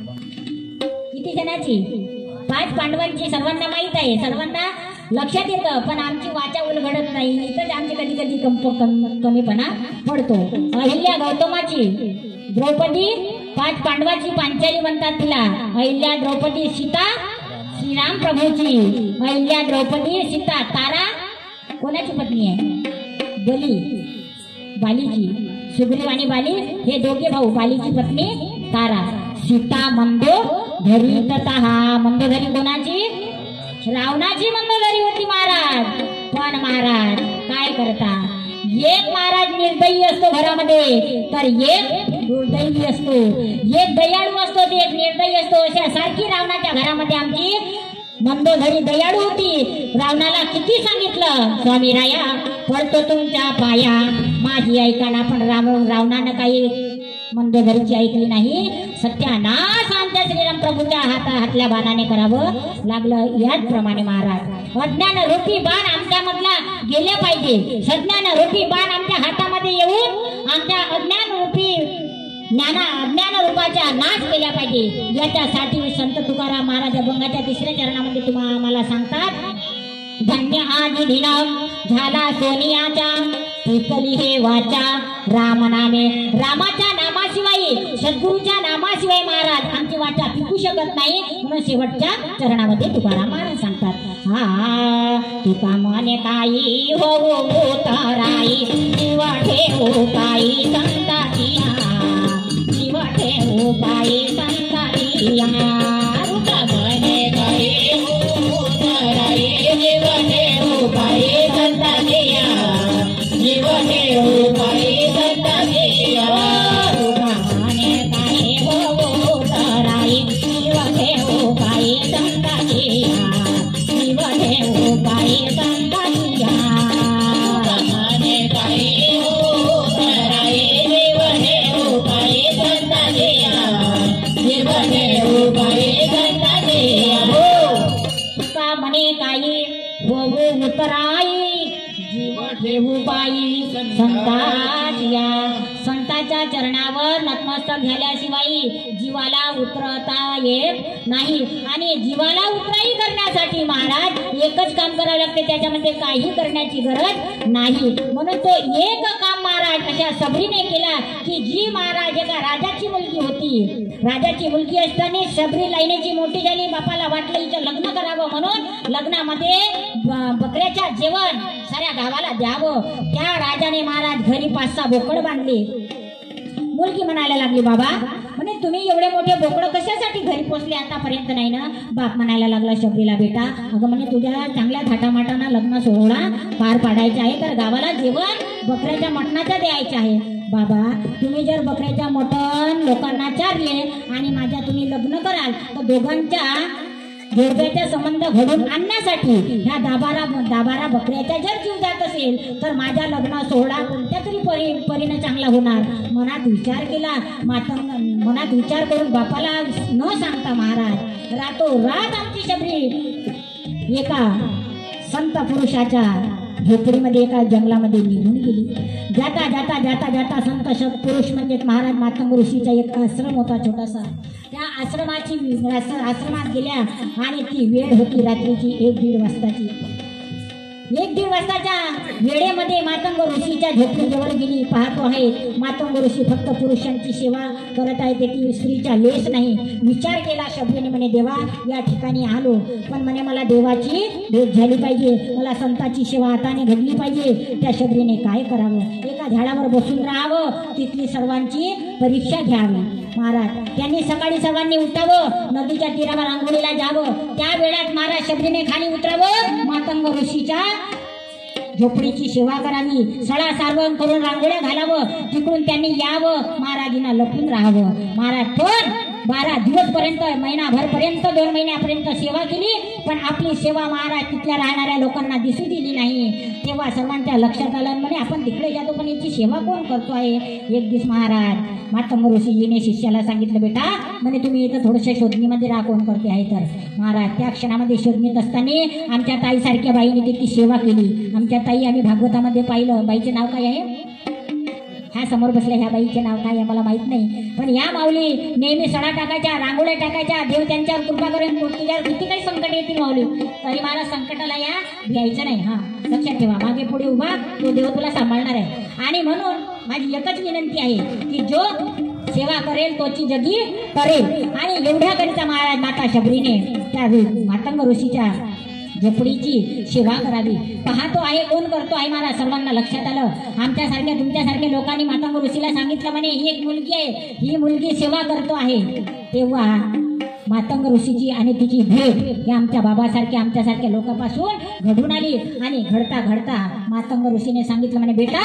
किती जणांची? पाच पांडवांची. सर्वांना माहित आहे, सर्वांना लक्षात येतं, पण आमची वाचा उलगडत नाही. इथंच आमची कधी कधी कंप कमीपणा पडतो. अहिल्या गौतमाची, द्रौपदी पाच पांडवाची, पांचाली म्हणतात तिला. अहिल्या द्रौपदी सीता श्रीराम प्रभूची. अहिल्या द्रौपदी सीता तारा कोणाची पत्नी आहे? बली, बालीची. सुग्रीव आणि बाली हे दोघे भाऊ. बालीची पत्नी तारा. सीता मंदोदरी तथा. मंदोदरी कोणाची? रावणाची मंदोदरी होती महाराज. पण महाराज काय करता, एक महाराज निर्दयी असतो घरामध्ये, तर एक दुर्दैवी असतो. एक दयाळू असतो, ते एक निर्दयी असतो. अशा सारखी रावणाच्या घरामध्ये आमची मंदोदरी दयाळू होती. रावणाला किती सांगितलं, स्वामी राया पडतो तुमच्या पाया, माझी ऐकाना, पण राम रावणानं काही मंदोदरीची ऐकली नाही. सत्यानाश आमच्या श्रीराम प्रभूच्या हाता हातल्या बाणाने करावं लागलं. याचप्रमाणे महाराज अज्ञान रूपी बाण आमच्या मधला गेले पाहिजे. सज्ञान रूपी बाण आमच्या हातामध्ये येऊन आमच्या अज्ञान रूपी ज्ञाना अज्ञान रूपाचा नाश केला पाहिजे. याच्यासाठी संत तुकाराम महाराज अभंगाच्या तिसऱ्या चरणामध्ये तुम्हाला आम्हाला सांगतात, धन्य आजी दिनम झाला सोनियाचा, पिकली हे वाचा राम नामे. रामाच्या नामाशिवाय, सद्गुरूच्या नामाशिवाय महाराज आमची वाचा पिकू शकत नाही. म्हणून शेवटच्या चरणामध्ये तुकाराम महाराज सांगतात, हा तुका मने काही होऊ उतराई, जीव ठेवू काही संतातिया, जीव ठेवू काही संतातिया. तुका मने काही होऊ उतराई, जीव ठेवू काही संतातिया, जीव ठेवू काही संतातिया. तुका मने काही होऊ उतराई, जीव ठेवू काही संतातिया, जीव ठेवू काही संतातिया. तुका मने काही होऊ उतराई, जीव ठेवू काही संतातिया, जीव ठेवू काही संतातिया. तुका मने काही होऊ उतराई, जीव ठेवू बाई संतातिया. संताच्या चरणावर नतमस्तक झाल्याशिवाय जीवाला उतरता येत नाही. आणि जीवाला उतराई करण्यासाठी महाराज एकच काम करावं लागते, त्याच्यामध्ये काही करण्याची गरज नाही. म्हणून तो एक काम महाराज अशा सबरीने केला की जी महाराज एका राजाची मुलगी होती, राजाची मुलगी असताना सबरी लाईनीची मोठी झाली. बापाला वाटलं हिचं लग्न करावं, म्हणून लग्नामध्ये बकऱ्याच्या जेवण साऱ्या गावाला द्यावं. त्या राजाने महाराज घरी पाच सहा बोकड बांधले. मुलगी म्हणायला लागली, बाबा म्हणे तुम्ही एवढे मोठे बोकड कशासाठी घरी पोचले, आतापर्यंत नाही ना. बाप म्हणायला लागला शबरीला, बेटा अगं म्हणे तुझ्या चांगल्या थाटामाटाना लग्न सोहळा पार पाडायचा आहे, तर गावाला जेवण बकऱ्याच्या मटणाचं द्यायचं आहे. बाबा तुम्ही जर बकऱ्याच्या मटण लोकांना चारले आणि माझ्या तुम्ही लग्न कराल, तर दोघांच्या जोडप्याचा संबंध घडून आणण्यासाठी ह्या दाबारा दाबारा बकऱ्याच्या जर जीव जात असेल, तर माझ्या लग्न सोहळा कोणत्या तरी परी परीने चांगला होणार. मनात विचार केला. मातंग मनात विचार करून बापाला न सांगता महाराज रातोरात आमची शबरी एका संत पुरुषाच्या झोपडीमध्ये एका जंगलामध्ये निघून गेली. जाता जाता जाता जाता संत शब्द पुरुष म्हणजे महाराज मातंग ऋषीचा एक आश्रम होता छोटासा. त्या आश्रमाची आश्रमात गेल्या आणि ती वेळ होती रात्रीची एक दीड वाजताची. एक दीड वाजताच्या वेळेमध्ये मातंग ऋषीच्या झोपडीजवळ गेली. पाहतो आहे मातंग ऋषी फक्त पुरुषांची सेवा करत आहे, त्याची स्त्रीचा लेस नाही. विचार केला शबरीने, म्हणे देवा या ठिकाणी आलो, पण म्हणे मला देवाची भेट झाली पाहिजे, मला संताची सेवा हाताने घडली पाहिजे. त्या शबरीने काय करावं, एका झाडावर बसून राहावं, तिथली सर्वांची परीक्षा घ्यावी. महाराज त्यांनी सकाळी सर्वांनी उठावं, नदीच्या तीरावर आंघोळीला जावं. त्या वेळात महाराज शबरीने खाली उतरावं, मातंग ऋषीच्या झोपडीची सेवा करावी, सळा सारवण करून रांगोळ्या घालावं, तिकडून त्यांनी यावं, महाराजींना लपून राहावं. महाराज पण बारा दिवस पर्यंत, महिनाभर पर्यंत, दोन महिन्यापर्यंत सेवा केली, पण आपली सेवा महाराज तिथल्या राहणाऱ्या लोकांना दिसू दिली नाही. तेव्हा सर्वांच्या लक्षात आलं, म्हणे आपण तिकडे जातो पण याची सेवा कोण करतो आहे. एक दिवस महाराज मातंग ऋषीजीने शिष्याला सांगितलं, बेटा म्हणे तुम्ही इथं थोडंसं शोधणीमध्ये राहा, कोण करते आहे तर. महाराज त्या क्षणामध्ये शोधणीत असताना आमच्या ताईसारख्या बाईने तिथली सेवा केली. आमच्या ताई आम्ही भागवतामध्ये पाहिलं. बाईचे नाव काय आहे, ह्या समोर बसल्या ह्या बाईचे नाव काय आहे मला माहित नाही, पण या माऊली नेहमी सडा टाकायच्या, रांगोळ्या टाकायच्या. देव त्यांच्यावर कृपा करेन, तुझ्यावर किती काही संकट येतील माऊली, तरी मला संकटाला या घ्यायचं नाही. हा लक्षात ठेवा, मागे पुढे उभा तो देव तुला सांभाळणार आहे. आणि म्हणून माझी एकच विनंती आहे की जो सेवा करेल तोची जगी करेल. आणि एवढ्या करिता महाराज माता शबरीने त्या मातंग ऋषीच्या झोपडीची सेवा करावी. पाहतो आहे कोण करतो आहे महाराज, सर्वांना लक्षात आलं. आमच्यासारख्या तुमच्यासारख्या लोकांनी मातंग ऋषीला सांगितलं, म्हणे ही एक मुलगी आहे, ही मुलगी सेवा करतो आहे. तेव्हा मातंग ऋषीची आणि तिची भेट ही आमच्या बाबासारख्या आमच्यासारख्या लोकांपासून घडून आली. आणि घडता घडता मातंग ऋषीने सांगितलं, म्हणे बेटा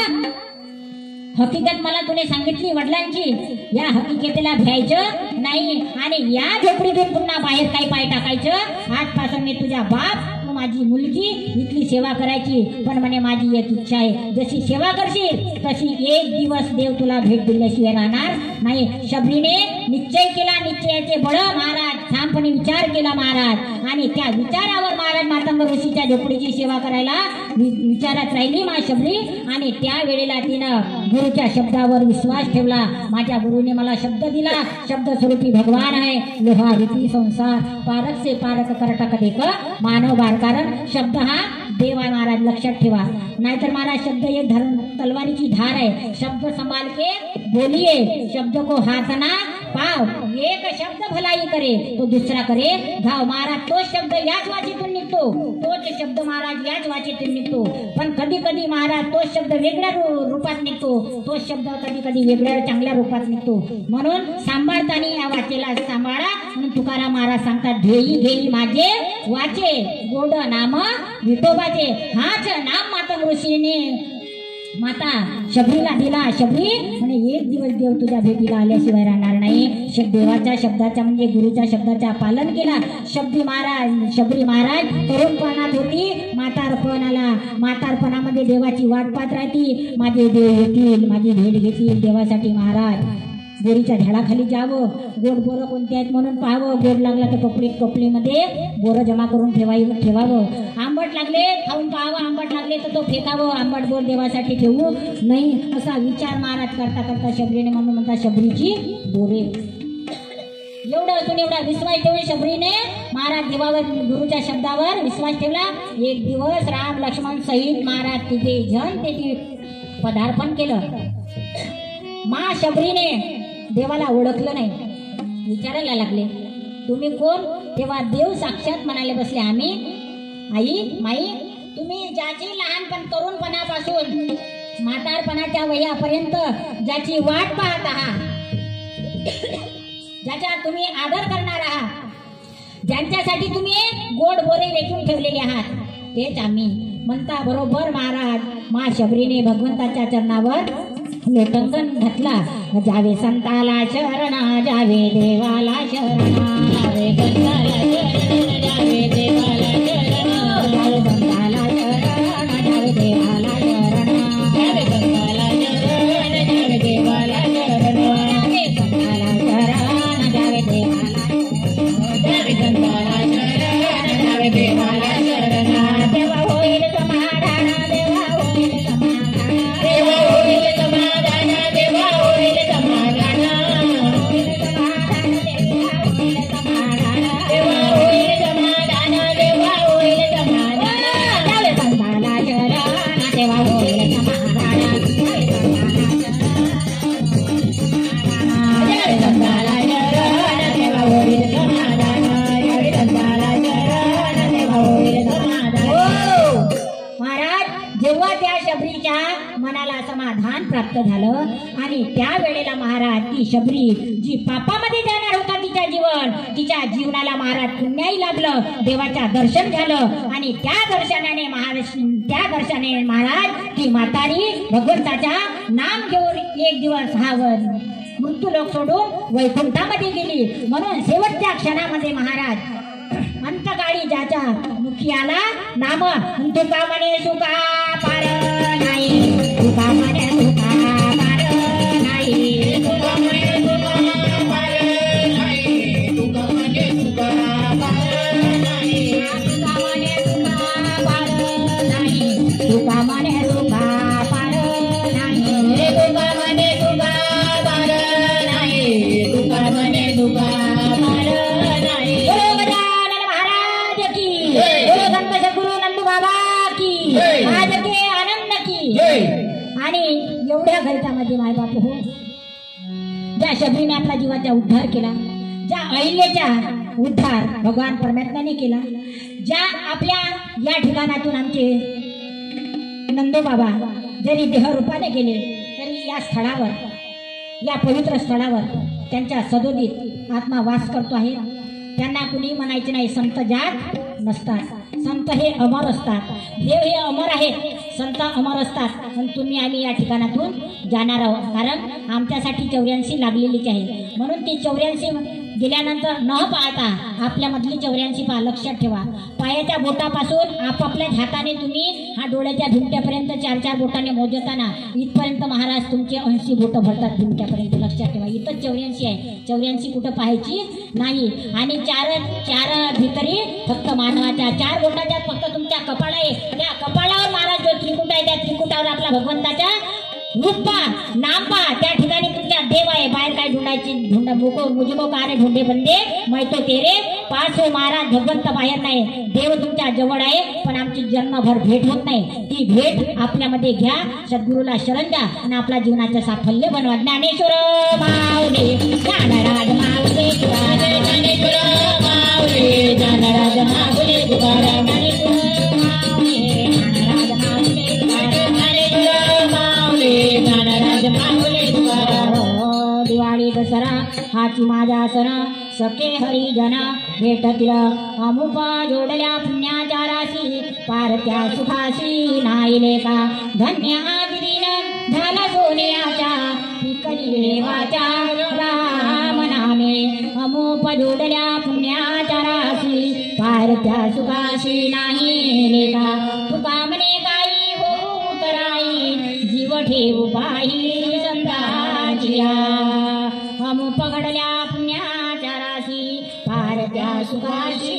हकीकत मला तुने सांगितली वडिलांची, या हकीकतेला भ्यायचं नाही आणि या झोपडीतून पुन्हा बाहेर काही पाय टाकायचं. आजपासून मी तुझ्या बाप, तू माझी मुलगी, इथली सेवा करायची. पण म्हणे माझी एक इच्छा आहे, जशी सेवा करशील तशी एक दिवस देव तुला भेट दिल्याशिवाय राहणार नाही. शबरीने निश्चय केला, निश्चयाचे बळ महाराज ठामपणे विचार केला महाराज. आणि त्या विचारावर महाराज मातंग ऋषीच्या झोपडीची सेवा करायला विचारात राहिली मा शबरी. आणि त्या वेळेला तिनं गुरुच्या शब्दावर विश्वास ठेवला. माझ्या गुरुने मला शब्द दिला, शब्द स्वरूपी भगवान आहे. लोहा रीती संसार पारक से पारक करटक देख मानव बार. कारण शब्द हा देव आहे महाराज, लक्षात ठेवा. नाहीतर महाराज शब्द एक धर्म तलवारीची धार आहे. शब्द संभाल के बोलिए, शब्द को हाथ ना पाव. एक शब्द भलाई करे तो दुसरा करे घाव. महाराज तोच शब्द याच वाचेतून निघतो, तोच शब्द महाराज याच वाचेतून निघतो. पण कधी कधी महाराज तोच शब्द वेगळ्या रूपात निघतो, तोच शब्द कधी कधी वेगळ्या चांगल्या रूपात निघतो. म्हणून सांभाळताना या वाचेला सांभाळा. म्हणून तुकाराम महाराज सांगतात, घेई घेई माझे वाचे गोड नाम विठोबाचे. हाच नाम मातंग ऋषीने माता शबरीला दिला. शबरी म्हणे एक दिवस देव तुझ्या भेटीला आल्याशिवाय राहणार नाही. देवाच्या शब्दाच्या म्हणजे गुरुच्या शब्दाचा पालन केला. शबरी महाराज शबरी महाराज तरुणपणात होती, म्हातारपणाला म्हातारपणामध्ये देवाची वाट पाहत राहती. माझे देव येतील, माझी भेट घेतील. देवासाठी महाराज बोरीच्या झाडाखाली जावं, गोड बोरं कोणते आहेत म्हणून पाहावं. गोड लागला तर कपडीत कपडीमध्ये बोरं जमा करून ठेवाय ठेवावं. आंबट लागले खाऊन पाहावं, आंबट लागले तर तो फेकावं. आंबट बोर देवासाठी ठेवू नाही असा विचार महाराज करता करता शबरीने म्हणून म्हणतात शबरीची बोरे. एवढं असून एवढा विश्वास ठेवून शबरीने महाराज देवावर गुरुच्या शब्दावर विश्वास ठेवला. एक दिवस राम लक्ष्मण सहित महाराज तिथे जन तेथे पदार्पण केलं. मा शबरीने देवाला ओळखलं नाही, विचारायला लागले तुम्ही कोण. तेव्हा देव साक्षात म्हणाले बसले, आम्ही आई माई. तुम्ही ज्याची लहानपण तरुणपणापासून म्हातारपणाच्या वयापर्यंत ज्याची वाट पाहत आहात, ज्याचा तुम्ही आदर करणार आहात, ज्यांच्यासाठी तुम्ही गोड बोरे वेचून ठेवलेले आहात, तेच आम्ही. म्हणता बरोबर महाराज मा शबरीने भगवंताच्या चरणावर लोटंगण घातला. जावे संताला शरणा, जावे देवाला शरणा, जावे संताला शरणा, जावे देवाला शरणा, जावे संताला शरणा, जावे देवाला शरणा, जावे संताला शरणा, जावे देवाला शरणा, जावे संताला शरणा, जावे देवाला, जावे संताला शरणा, जावे देवाला शरणा. देवा होईल समाधान, देवा होईल समाधान, देवा होईल समाधान, देवा होईल समाधान, देवा होईल समाधान, देवा होईल समाधान, जावे संताला शरणा, देवा होईल समाधान, जावे संताला शरणा, देवा होईल समाधान, जावे संताला शरणा, देवा होईल समाधान. महाराज जेव्हा त्या शबरीच्या मनाला समाधान प्राप्त झालं आणि त्या वेळेला महाराज ती शबरी जी पापामध्ये जाणार होता, तिच्या जीवन तिच्या जीवनाला महाराज पुण्याही लाभलं, देवाच्या दर्शन झालं आणि त्या दर्शनाने महाराज त्या दर्शनाने महाराज ती म्हातारी भगवंताच्या नाम घेऊन एक दिवस हा मृत्यू लोक सोडून वैकुंठामध्ये गेली. म्हणून शेवटच्या क्षणामध्ये महाराज अंतकाळी ज्याच्या मुखी आला नाम तुका म्हणे सुका पार नाही, तुका म्हणे सुका पार नाही, तुका म्हणे सुका पार नाही, तुका म्हणे सुका पार नाही, तुका म्हणे सुका पार नाही, तुका म्हणे सुका पार नाही, तुका म्हणे सुका पार नाही, तुका म्हणे सुका पार नाही. आज के आनंद की. आणि एवढ्या घरच्यामध्ये माय बाप हो, ज्या शबरीने आपला जीवाचा उद्धार केला, ज्या अहिल्याचा उद्धार भगवान परमात्म्याने केला, ज्या आपल्या या ठिकाणातून आमचे नंदोबाबा जरी देहरूपाने गेले तरी या स्थळावर, या पवित्र स्थळावर त्यांच्या सदोदित आत्मा वास करतो आहे. त्यांना कुणी म्हणायचे नाही संत जात नसतात, संत हे अमर असतात, देव हे अमर आहेत, संत अमर असतात. पण तुम्ही आम्ही या ठिकाणातून जाणार आहोत, कारण आमच्यासाठी चौऱ्याऐंशी लागलेलीच आहे. म्हणून ती चौऱ्याऐंशी गेल्यानंतर न पाहता आपल्यामधली चौऱ्याऐंशी पहा, लक्षात ठेवा. पायाच्या बोटापासून आपापल्या हाताने तुम्ही हा डोळ्याच्या भिंट्यापर्यंत चार चार बोटाने मोजताना इथपर्यंत महाराज तुमचे ऐंशी बोटं भरतात भिंट्यापर्यंत. लक्षात ठेवा, इथंच चौऱ्याऐंशी आहे, चौऱ्याऐंशी कुठं पाहायची नाही. आणि चार चार भितरी फक्त मानवाच्या चार बोटाच्या फक्त तुमच्या कपाळ आहे, त्या कपाळावर महाराज जो त्रिकुट आहे त्या त्रिकुटावर आपला भगवंताचा रूप पा नाम पा, त्या ठिकाणी तुमच्या देव आहे. बाहेर काय ढूंढायची ढूंढा मुको मुझको कारे ढूंढे बंदे मैं तो तेरे पास हो. महाराज भगवंत बाहेर नाही, देव तुमच्या जवळ आहे, पण आमची जन्मभर भेट होत नाही. ती भेट आपल्यामध्ये घ्या, सद्गुरूला शरण द्या आणि आपल्या जीवनाचं साफल्य बनवा. ज्ञानेश्वर माऊली ज्ञानराज माऊली तुकाराम, ज्ञानेश्वर माऊली ज्ञानराज माऊली तुकाराम, ज्ञानेश्वर माऊली ज्ञानराज माऊली तुकाराम, ज्ञानेश्वर माऊली ज्ञानराज माऊली तुकाराम. दिवाळी दसरा हाची माझा सण, सखे हरिजन भेटतील अमुक जोडल्या पुण्याच्या राशी, पारत्या सुखाशी नाही लेखा धन्य आज दिन झाला सोन्याच्या, पिकली देवाच्या राम नामे. अमुक जोडल्या पुण्याच्या राशी, पारत्या सुखाशी नाही लेखा, तुका म्हणे काही हो उतराई, जीव ठेवू पाही संतांचिया. हम पगडल्या पुण्याच्या राशी, पारत्या सुखाशी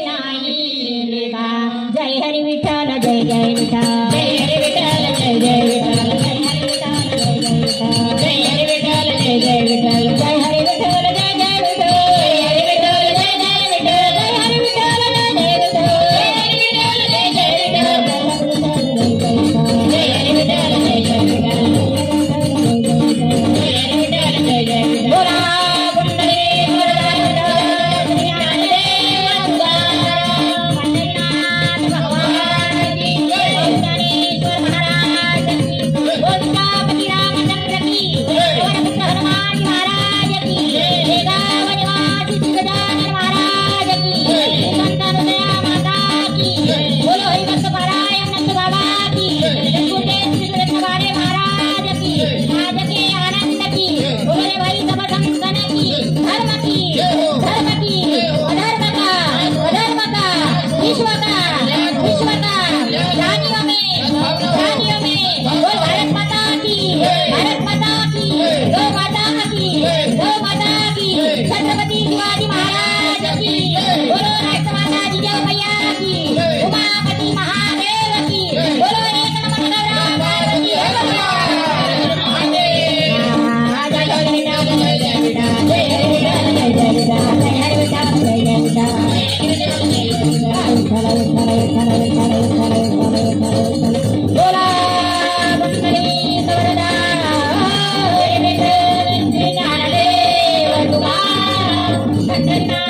नाही लेखा. जय हरी विठ्ठल जय जय विठ्ठल, जय हरी विठ्ठल जय जय विठ्ठल, जय हरी विठ्ठल जय जय विठ्ठल, जय हरी विठ्ठल जय जय विठ्ठल, जय हरी विठ्ठल जय जय विठ्ठल, जय हरी विठ्ठल जय जय विठ्ठल, जय हरी विठ्ठल जय जय विठ्ठल, जय हरी विठ्ठल जय जय विठ्ठल, जय हरी विठ्ठल जय जय विठ्ठल, जय हरी विठ्ठल जय जय विठ्ठल. बोला पंढरी पंढरीनाथ भगवान की जय, ज्ञानेश्वर महाराज की, गोविंदापती रामचंद्र की, पवनपुत्र हनुमान महाराज की, शेगाव निवासी गजानन महाराज की, संतानुदया माता की, बोलो हरिभक्त पारायण नंद बाबा की, जगदीश बारे महाराज की, आज के आनंद की, बोले भाई सब संतन की, धर्म की धर्म की अधर्म का अधर्म का विश्व का विश्व का रानियों में रानियों में, बोल भारत माता की, भारत माता की, गौ माता की, गौ माता की, छत्रपति शिवाजी महाराज की, बोलो राष्ट्रमाता जिजाऊ मैया की, उमापति महादेव की, बोलो एक नंबर गौरव पार्वती बोला